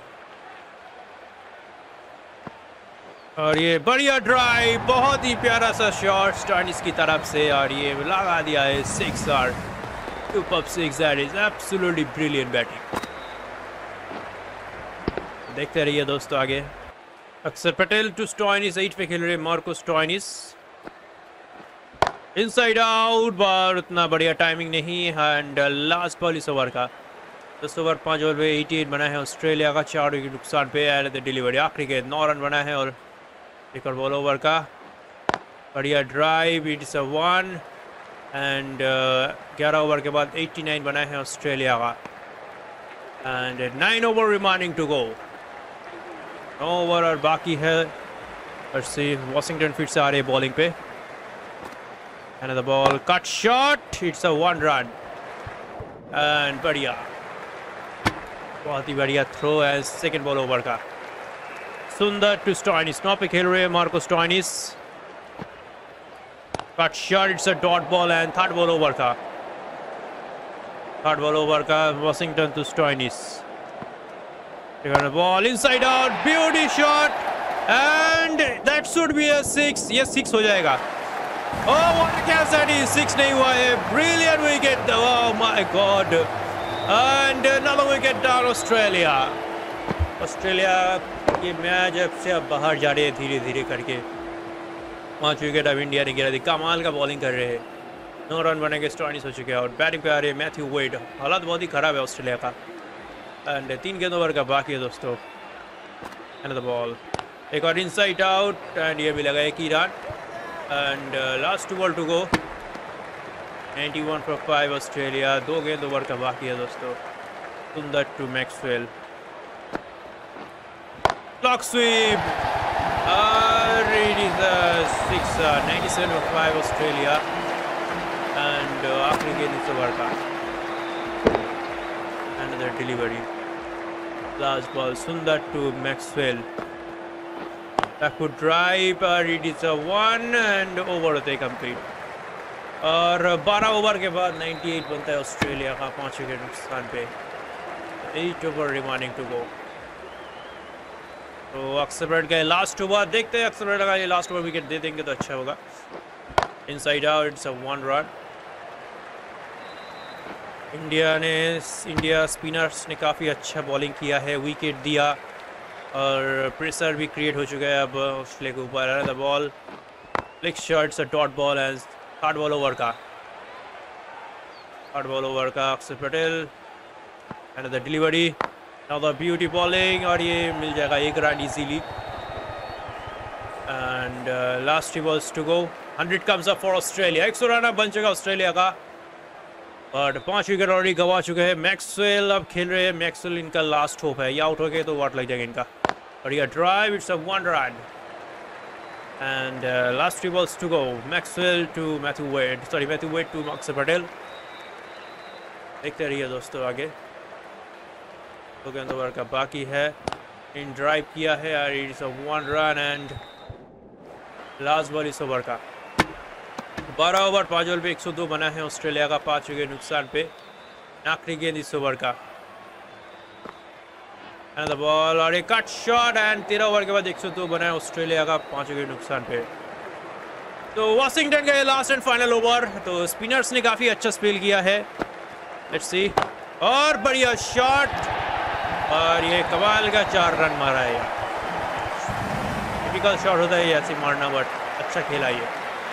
और ये बढ़िया ड्राइव, बहुत ही प्यारा सा शॉट स्टोइनिस की तरफ से और ये लगा दिया है सिक्स। और टू पप six, that is absolutely brilliant batting. देखते रहिए दोस्तों आगे। अक्सर पटेल टू स्टोइनिस, एट पे खेल रहे मार्कस स्टोइनिस। इनसाइड आउट, बार उतना बढ़िया टाइमिंग नहीं। एंड लास्ट बॉल इस ओवर का, दस ओवर पाँच ओवर पे अठासी बना है ऑस्ट्रेलिया का, चार विकेट नुकसान पे। एंड द डिलीवरी, आखिरी के नौ रन बना है और एक और बॉल ओवर का, बढ़िया drive, it is a one and ग्यारह ओवर के बाद नवासी बना है ऑस्ट्रेलिया का and nine over remaining to go. नौ ओवर और बाकी है। सी वॉशिंगटन फिर से आ रही है बॉलिंग पे। And the ball cut shot, it's a one run and बढ़िया, बहुत ही बढ़िया थ्रो है सेकंड बॉल ओवर का। सुंदर टू स्टॉइनिस, नौ पे खेल रहे हैं Marcus Stoinis. Cut shot, it's a dot ball and third ball over का थर्ड बॉल ओवर का Washington to Stoinis. Ball inside out, beauty shot and that should be a six. ये six हो जाएगा। Oh what क्या सैडी, six नहीं हुआ है। Brilliant wicket, oh my god and another wicket down Australia. Australia ये match अब से अब बाहर जा रहे हैं धीरे धीरे करके। पांच विकेट अब इंडिया ने गिरा दी। कमाल का बॉलिंग कर रहे हैं। नौ रन बनेंगे, स्टॉइनिस हो चुके हैं और बैटिंग पे आ रहे हैं मैथ्यू वेड। हालात बहुत ही खराब है ऑस्ट्रेलिया का एंड तीन गेंद ओवर का बाकी है दोस्तों। एंड द बॉल एक और इनसाइड आउट एंड ये भी लगा एक ही run and last two ball to go. इक्यानवे फॉर फाइव ऑस्ट्रेलिया। दो गेंद ओवर का बाकी है दोस्तों। Sundar to Maxwell, clock sweep और इट इज अ सिक्स। सत्तानवे फॉर फाइव ऑस्ट्रेलिया एंड आखिरी गेंद इस ओवर का and the delivery last ball Sundar to Maxwell. Could drive और it is a one and over होते कंप्लीट। और बारह ओवर के बाद अट्ठानवे बनता है ऑस्ट्रेलिया का पाँच विकेट नुकसान पे। Eight over remaining to go. तो अक्सर का लास्ट ओवर देखते हैं। अक्सर का ये लास्ट ओवर विकेट दे देंगे तो अच्छा होगा। Inside out, it's a one run. India ने इंडिया स्पिनर्स ने काफ़ी अच्छा बॉलिंग किया है, विकेट दिया और प्रेशर भी क्रिएट हो चुका है अब ऑस्ट्रेलिया के ऊपर। The ball flick shots a dot ball and third ball over का थर्ड बॉल ओवर का Axar Patel and the delivery now the beauty bowling और ये मिल जाएगा एक run easily and last three balls to go. Hundred comes up for Australia. एक सौ run अब बन चुका ऑस्ट्रेलिया का और पांच विकेट ऑलरेडी गवा चुके हैं। मैक्सवेल अब खेल रहे हैं। मैक्सवेल इनका लास्ट होप है, ये आउट हो गए तो वाट लग जाएगा इनका। और ये drive, it's a one run and last three balls to go. Maxwell to Matthew Wade, sorry Matthew Wade to Axar Patel. देखते रहिए दोस्तों आगे। दो गेंद ओवर का बाकी है। इन ड्राइव किया है और it's a one run and last ball इस ओवर का। बारह ओवर पाँच बॉल पे एक सौ दो बना है ऑस्ट्रेलिया का पाँच विकेट नुकसान पे। आखिरी गेंद इस ओवर का एंड द बॉल और एक कट शॉट एंड तेरह ओवर के बाद एक सौ दो बना है ऑस्ट्रेलिया का पाँच विकेट नुकसान पे। तो वॉशिंगटन का ये लास्ट एंड फाइनल ओवर। तो स्पिनर्स ने काफ़ी अच्छा स्पेल किया है। लेट्स सी और बढ़िया शॉट और ये कमाल का चार रन मारा है। टिपिकल शॉट होता है ऐसे मारना, बट अच्छा खेला ये।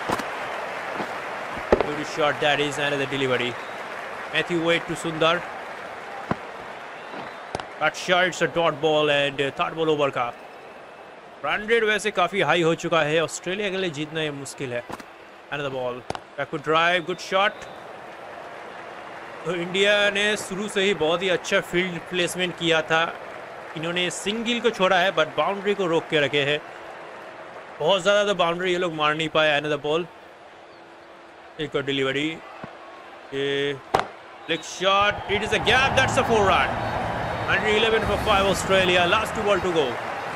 Good shot that is and the delivery. Matthew Wade to Sundar. Cut shot, it's a dot ball and third ball over का। रन रेट वैसे काफ़ी हाई हो चुका है, ऑस्ट्रेलिया के लिए जीतना ये मुश्किल है। And the ball back drive, good shot. तो इंडिया ने शुरू से ही बहुत ही अच्छा फील्ड प्लेसमेंट किया था। इन्होंने सिंगल को छोड़ा है बट बाउंड्री को रोक के रखे हैं। बहुत ज़्यादा तो बाउंड्री ये लोग मार नहीं पाए। एंड द बॉल एक और डिलीवरी, ये flick shot, it is a gap, that's a four run. One eleven for five Australia. Last two ball to go.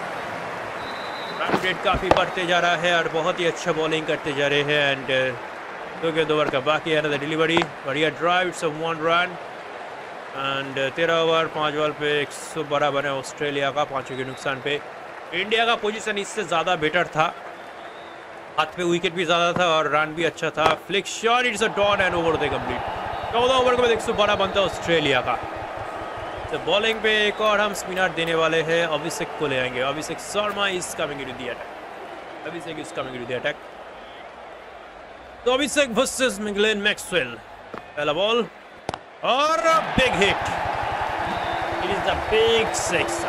Run rate काफ़ी बढ़ते जा रहा है और बहुत ही अच्छा बॉलिंग करते जा रहे हैं एंड दो गेंद ओवर का बाकी है। द डिलीवरी, बढ़िया drive, it's a one run and तेरह ओवर पाँच बॉल पे एक सौ बारह बने ऑस्ट्रेलिया का पाँच विकेट नुकसान पे। इंडिया का पोजीशन इससे ज़्यादा बेटर था, हाथ पे विकेट भी ज़्यादा था और रन भी अच्छा था। Flick shot, it's a dot and over होते कंप्लीट। चौदह ओवर के बाद एक सौ बारह बनता है ऑस्ट्रेलिया का। तो बॉलिंग पे एक और हम स्पिनर देने वाले हैं, अभिषेक को ले आएंगे। Abhishek Sharma is coming to the attack. Abhishek is coming to the attack. तो अभिषेक वर्सेस ग्लेन मैक्सवेल। पहला बॉल और big hit, it is the big six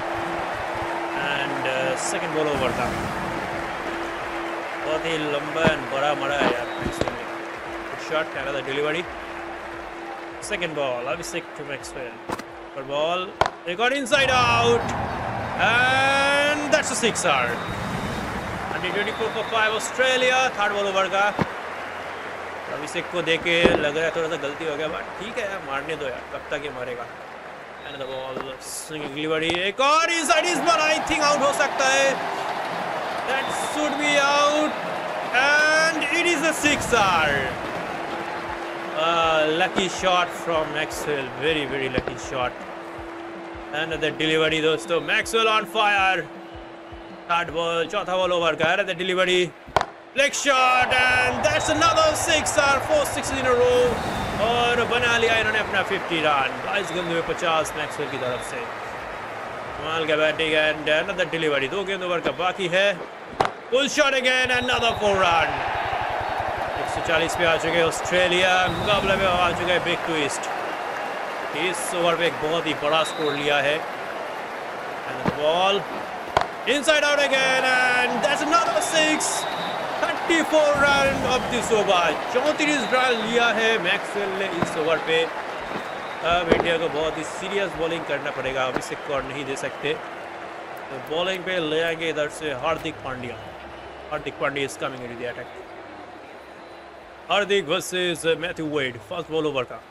and second ball over था। बहुत ही लंबा एंड बड़ा मरा है यार। shot, another delivery. Second ball, Abhishek to Maxwell. Third ball, they got inside out, and that's a sixer. one twenty-four for five Australia. Third ball over का. अभिषेक को देके लग रहा है थोड़ा सा गलती हो गया, बट ठीक है यार, मारने दो यार, कब तक ये मारेगा. And the ball, swinging delivery, एक और inside इस बार I think out हो सकता है. That should be out, and it is a sixer. Uh, lucky shot from Maxwell, very very lucky shot. And the delivery दोस्तों, Maxwell on fire. Third ball, चौथा ball over का है, the delivery, leg shot, and that's another sixer, four sixes in a row. और बना लिया इन्होंने अपना fifty run, बाईस गेंदों में fifty Maxwell की तरफ से. कमाल का बैटिंग एंड another delivery, दो गेंद ओवर का बाकी है. Pull shot again, another four run. एक सौ चालीस पे आ चुके ऑस्ट्रेलिया, मुकाबले में आ चुका है बिग ट्विस्ट. इस ओवर पे एक बहुत ही बड़ा स्कोर लिया है. And ball inside out again, and that's another six. thirty-four run off this over, चौंतीस रन लिया है मैक्सवेल ने इस ओवर पे. अब इंडिया को बहुत ही सीरियस बॉलिंग करना पड़ेगा, अभिषेक को नहीं दे सकते. तो बॉलिंग पे ले आएंगे इधर से Hardik Pandya. Hardik Pandya is coming into the attack. Hardik versus Matthew Wade. First ball over का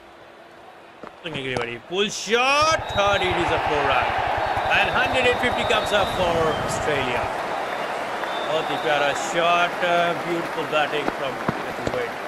पुल शॉट, और it is a four run, and one fifty comes up for Australia. बहुत ही प्यारा shot, beautiful batting from Matthew Wade.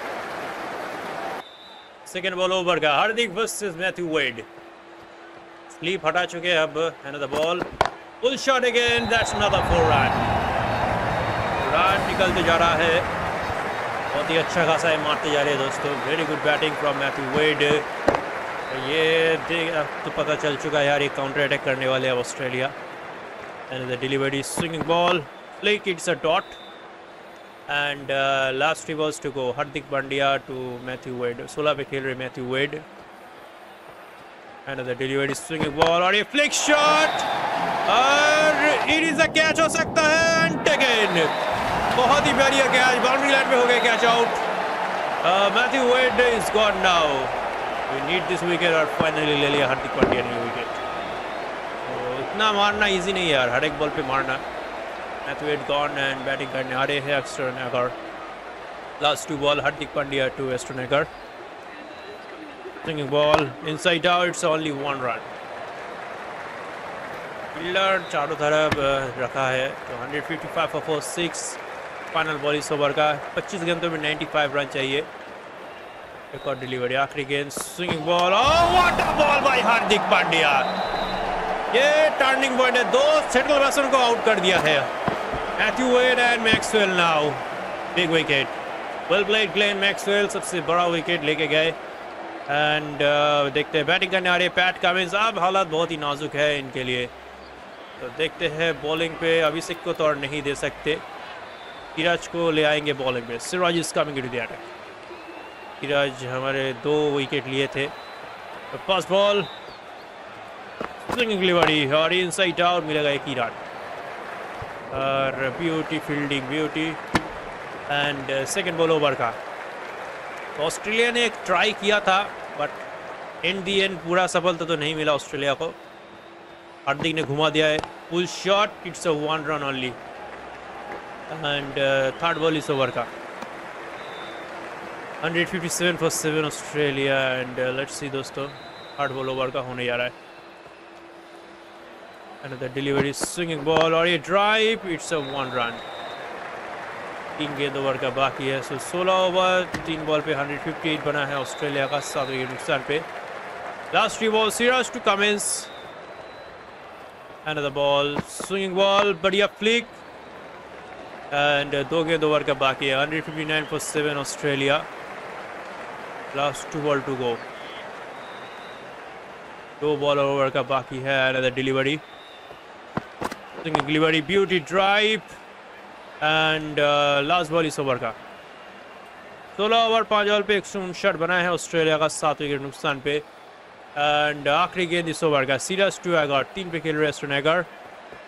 Second ball over का Hardik versus Matthew Wade. Slip हटा चुके हैं अब. Another ball, pull shot again, that's another four run. Run निकलते जा रहा है, बहुत ही अच्छा खासा है, मारते जा रहे हैं दोस्तों. Very good batting from Matthew Wade. ये देख तो पता चल चुका है यार, ये काउंटर अटैक करने वाले हैं Australia. And the delivery, swinging ball, flick, it's a dot, and last three balls to go. Hardik Pandya to Matthew Wade. सोलह पे खेल रहे Matthew Wade. And the delivery, swinging ball, और ये फ्लिक शॉट, और इट इज अ कैच हो सकता है. एंड अगेन बहुत ही प्यारी कैच, बाउंड्री लाइन पे हो गया catch out. Matthew Wade is gone now. We need this wicket, और फाइनली ले लिया हार्दिक पांड्या ने विकेट. तो इतना मारना इजी नहीं है यार, हर एक बॉल पे मारना. Matthew Wade gone, and batting करने आ रहे हैं एक्स्ट्रोनगर. Last two ball, Hardik Pandya to एक्स्ट्रोनगर. Swinging ball, inside out, it's only one run. Fielder चारों तरफ रखा है. तो one fifty-five for four six final ball इस ओवर का. पच्चीस गेंदों में ninety-five रन चाहिए. एक और डिलीवरी, आखिरी गेंद, swinging ball, oh what a ball by Hardik Pandya. ये टर्निंग पॉइंट है, दो सेंट्रल बैट्समैन को आउट कर दिया है. Matthew Wade and Maxwell now. Big wicket, well played Glenn Maxwell, सबसे बड़ा विकेट लेके गए. एंड uh, देखते हैं बैटिंग करने आ रहे पैट कमिंस. अब हालात बहुत ही नाजुक है इनके लिए, तो देखते हैं. बॉलिंग पे अभिषेक को तो और नहीं दे सकते, किराज को ले आएंगे बॉलिंग पे. Siraj is coming to the attack. किराज हमारे दो विकेट लिए थे. फर्स्ट बॉल, स्विंगिंग डिलीवरी, और इनसाइड आउट, मिलेगा एक ही रन. और beauty fielding, beauty. And second ball over का. तो ऑस्ट्रेलिया ने एक ट्राई किया था, बट इन दी एंड पूरा सफलता तो नहीं मिला ऑस्ट्रेलिया को. हार्दिक ने घुमा दिया है. Pull shot, it's a one run only. And third ball इस ओवर का. one fifty-seven for seven Australia. And let's see दोस्तों, थर्ड बॉल ओवर का होने जा रहा है. And the delivery, swinging ball, और ये drive, it's a one run. तीन गेंद ओवर का बाकी है. सो सोलह ओवर, तीन बॉल पे one fifty-eight बना है ऑस्ट्रेलिया का, सात विकेट नुकसान पे. Last three ball, Siraj to Cummins. And the ball, swinging ball, बढ़िया फ्लिक, एंड दो गेंद ओवर का बाकी है. one fifty-nine for seven Australia. Last two ball to go. दो बॉल ओवर का बाकी है. And the delivery, delivery, beauty drive, and last ball इस ओवर का. सोलह ओवर पाँच बॉल पे एक सौ उनसठ बना है ऑस्ट्रेलिया का, सात विकेट नुकसान पे. एंड आखिरी गेंद इस ओवर का. सीरियस टू एगर, तीन पे खेल रहे एस्ट्रोनगर.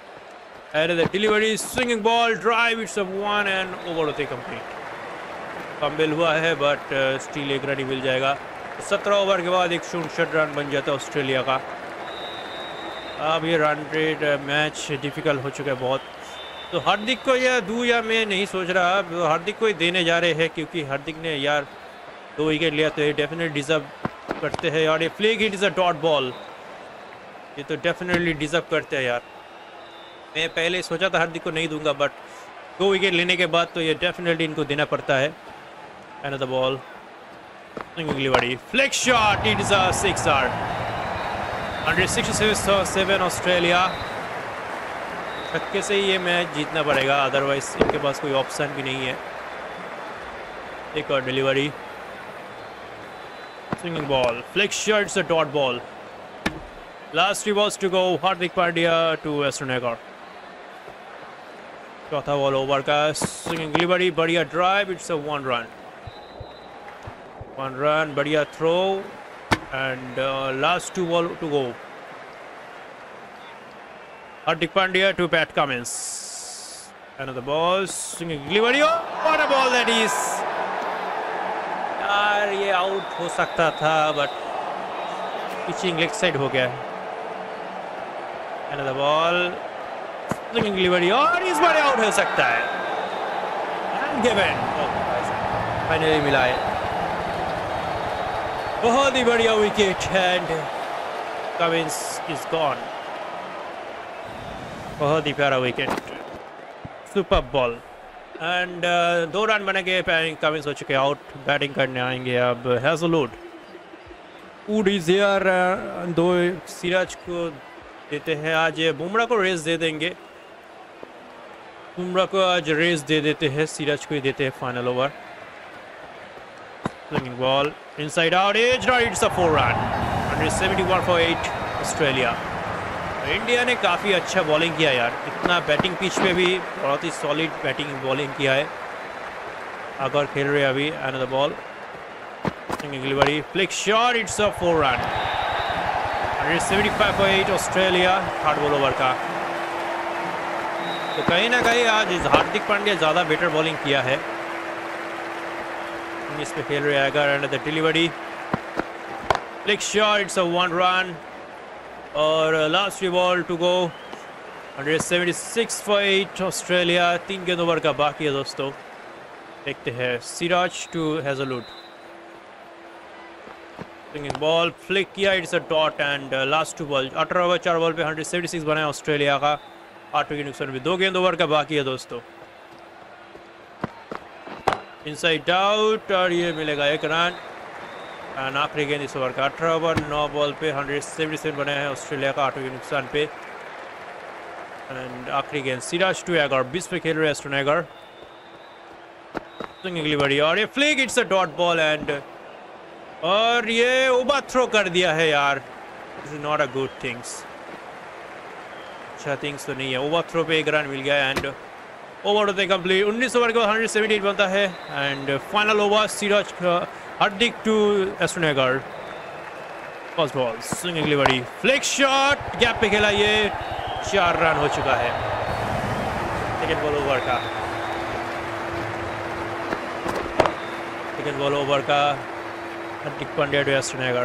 And the delivery, swinging ball, drive, it's a one, and over होते कंप्लीट. फंबल हुआ है बट स्टील एक रन ही मिल जाएगा। सत्रह ओवर के बाद एक उनसठ रन बन जाता है ऑस्ट्रेलिया का। अब ये रन रेट मैच डिफ़िकल्ट हो चुका है बहुत। तो हार्दिक को या दूँ या मैं नहीं सोच रहा, अब हार्दिक को ही देने जा रहे हैं क्योंकि हार्दिक ने यार दो विकेट लिया तो ये डेफिनेटली डिज़र्व करते हैं। और ये flick hit is a dot ball, ये तो डेफिनेटली डिज़र्व करते हैं यार। मैं पहले सोचा था हार्दिक को नहीं दूंगा बट दो विकेट लेने के बाद तो ये डेफिनेटली इनको देना पड़ता है। अनदर बॉल, अगली बारी flick shot, it is a sixer. One sixty seven Australia. छक्के से ही ये मैच जीतना पड़ेगा, अदरवाइज इनके पास कोई ऑप्शन भी नहीं है। एक और delivery, swinging ball, flick shot, it's a dot ball. Last three balls to go, Hardik Pandya to Ashton Agar. चौथा बॉल ओवर का, स्विंगिंग डिलीवरी, बढ़िया drive, it's a one run. One run, बढ़िया throw and last two ball to go. Hardik Pandya to Pat Cummins. Another ball, swinging delivery. Oh, what a ball that is! यार ये out हो सकता था but pitching leg side हो गया। Another ball, swinging delivery और इस बार out हो सकता है। And given. फाइनली मिला है। बहुत ही बढ़िया wicket and Cummins is gone. बहुत ही प्यारा विकेट, सुपर बॉल एंड दो रन बने के कमिंस हो चुके आउट। बैटिंग करने आएंगे अब हैजलवुड। वुड इज हियर, दो सिराज को देते हैं आज, बुमराह को रेस दे देंगे। बुमराह को आज रेस दे देते हैं, सिराज को ही देते हैं final over. Swinging ball inside out, edge run, it's a four run. One seventy one for eight Australia. India ने काफ़ी अच्छा बॉलिंग किया यार, इतना बैटिंग पिच पे भी बहुत ही सॉलिड बैटिंग बॉलिंग किया है। अगर खेल रहे अभी। Another ball, delivery, flick shot, it's a four run. One seventy five for eight Australia. Third ball over का। तो कहीं ना कहीं आज हार्दिक पांड्या ज़्यादा बेटर बॉलिंग किया है। इस पे खेल रहे अगर। Another delivery, flick shot, it's a one run और last ball to go. One seventy six for eight Australia. तीन गेंद ओवर का बाकी है दोस्तों। देखते हैं Siraj to Hazlewood. Swinging ball, flick किया, it's a dot and last two ball. अठारह ओवर चार बॉल पे वन सेवेंटी सिक्स बनाया ऑस्ट्रेलिया का। आठ विकेट नुकसान में दो गेंद ओवर का बाकी है दोस्तों। इनसाइड आउट और ये मिलेगा एक रन। एंड आखिरी गेंद इस ओवर का। अठारह ओवर नौ बॉल पे वन सेवेंटी सेवन बनाया है ऑस्ट्रेलिया का, आठ विकेट नुकसान पे। एंड आखिरी गेंद सिराज टू एगर, बीस पे खेल रहे हैं वेस्टर्न एगर। स्विंगिंग डिलीवरी और ये flick, it's a dot ball and और ये ओवर थ्रो कर दिया है यार। This is not a good things, अच्छा थिंग्स तो नहीं है। ओवर थ्रो पे एक रन मिल गया एंड ओवर होते कंप्लीट। उन्नीस ओवर के बाद वन सेवेंटी एट बनता है and final over Siraj Hardik to Ashton Agar. First ball, swinging delivery, flick shot, gap पे खेला, ये चार रन हो चुका है। सेकंड बॉल ओवर का। सेकंड बॉल ओवर का Hardik Pandya to Ashton Agar.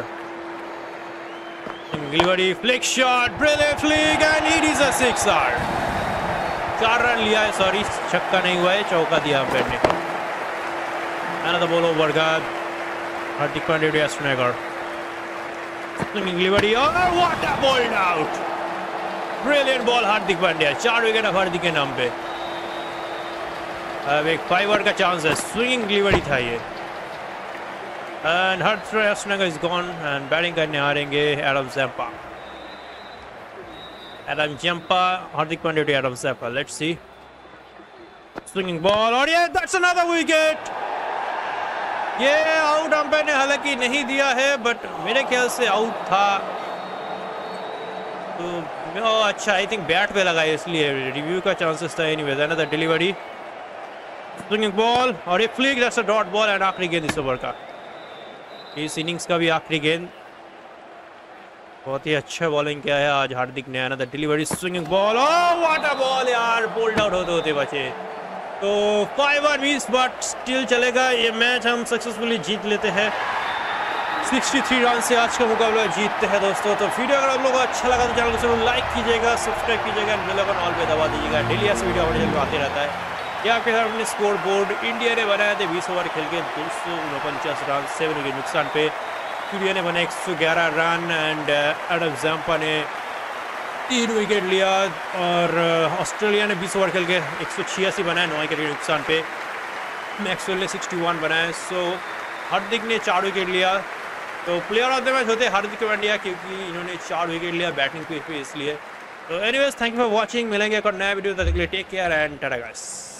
Delivery, flick shot, brilliant flick and it is a sixer. चार रन लिया है, सॉरी छक्का नहीं हुआ है, चौका दिया अंपायर ने। अनदर बॉल ओवर का Hardik Pandya to Ashton Agar. Delivery और what a bowled out, brilliant ball Hardik Pandya. चार विकेट अब हार्दिक के नाम पे। अब एक फाइवर का चांस है, स्विंगिंग डिलीवरी था ये and Hardik Ashton Agar is gone and batting करने हारेंगे Adam Zampa. Adam Zampa, Hardik Pandya to Adam Zampa. Let's see, swinging ball और ये दैट्स अनदर विकेट। ये आउट अंपायर ने हालांकि नहीं दिया है बट मेरे ख्याल से आउट था। तो अच्छा, आई थिंक बैट पे लगा है इसलिए रिव्यू का चांसेस था। Anyways another delivery, swinging ball और एक flick, that's a dot ball and आखिरी गेंद इस ओवर का। इस इनिंग्स का भी आखिरी गेंद। बहुत ही अच्छा बॉलिंग किया है आज हार्दिक ने। Another delivery, swinging ball, oh what a ball यार, बोल्ड आउट होते होते बचे। तो फाइव आर बीस बट स्टिल चलेगा, ये मैच हम सक्सेसफुली जीत लेते हैं। तिरसठ रन से आज का मुकाबला जीतते हैं दोस्तों। तो वीडियो अगर आप लोगों को अच्छा लगा तो चैनल को जरूर लाइक कीजिएगा, सब्सक्राइब कीजिएगा, बेल आइकन ऑल पे दबा दीजिएगा। डेली ऐसे वीडियो हमारे चैनल में आते रहता है। यहाँ पे हमने स्कोर बोर्ड इंडिया ने बनाया थे बीस ओवर खेल के दो सौ उनपचास रन, सेवन विकेट नुकसान पे। इंडिया ने बनाया एक सौ ग्यारह रन एंड एडम जम्पा ने तीन विकेट लिया और ऑस्ट्रेलिया ने बीस ओवर खेल के एक सौ छियासी बनाया, नौ विकेट नुकसान पे। मैक्सवेल ने इकसठ बनाया। सो हार्दिक ने चार विकेट लिया। तो प्लेयर ऑफ द मैच होते हार्दिक पांड्या क्योंकि इन्होंने चार विकेट लिया बैटिंग पे इसलिए। तो anyways thank you for watching. मिलेंगे एक और नया वीडियो, तब तक के लिए take care and tata guys.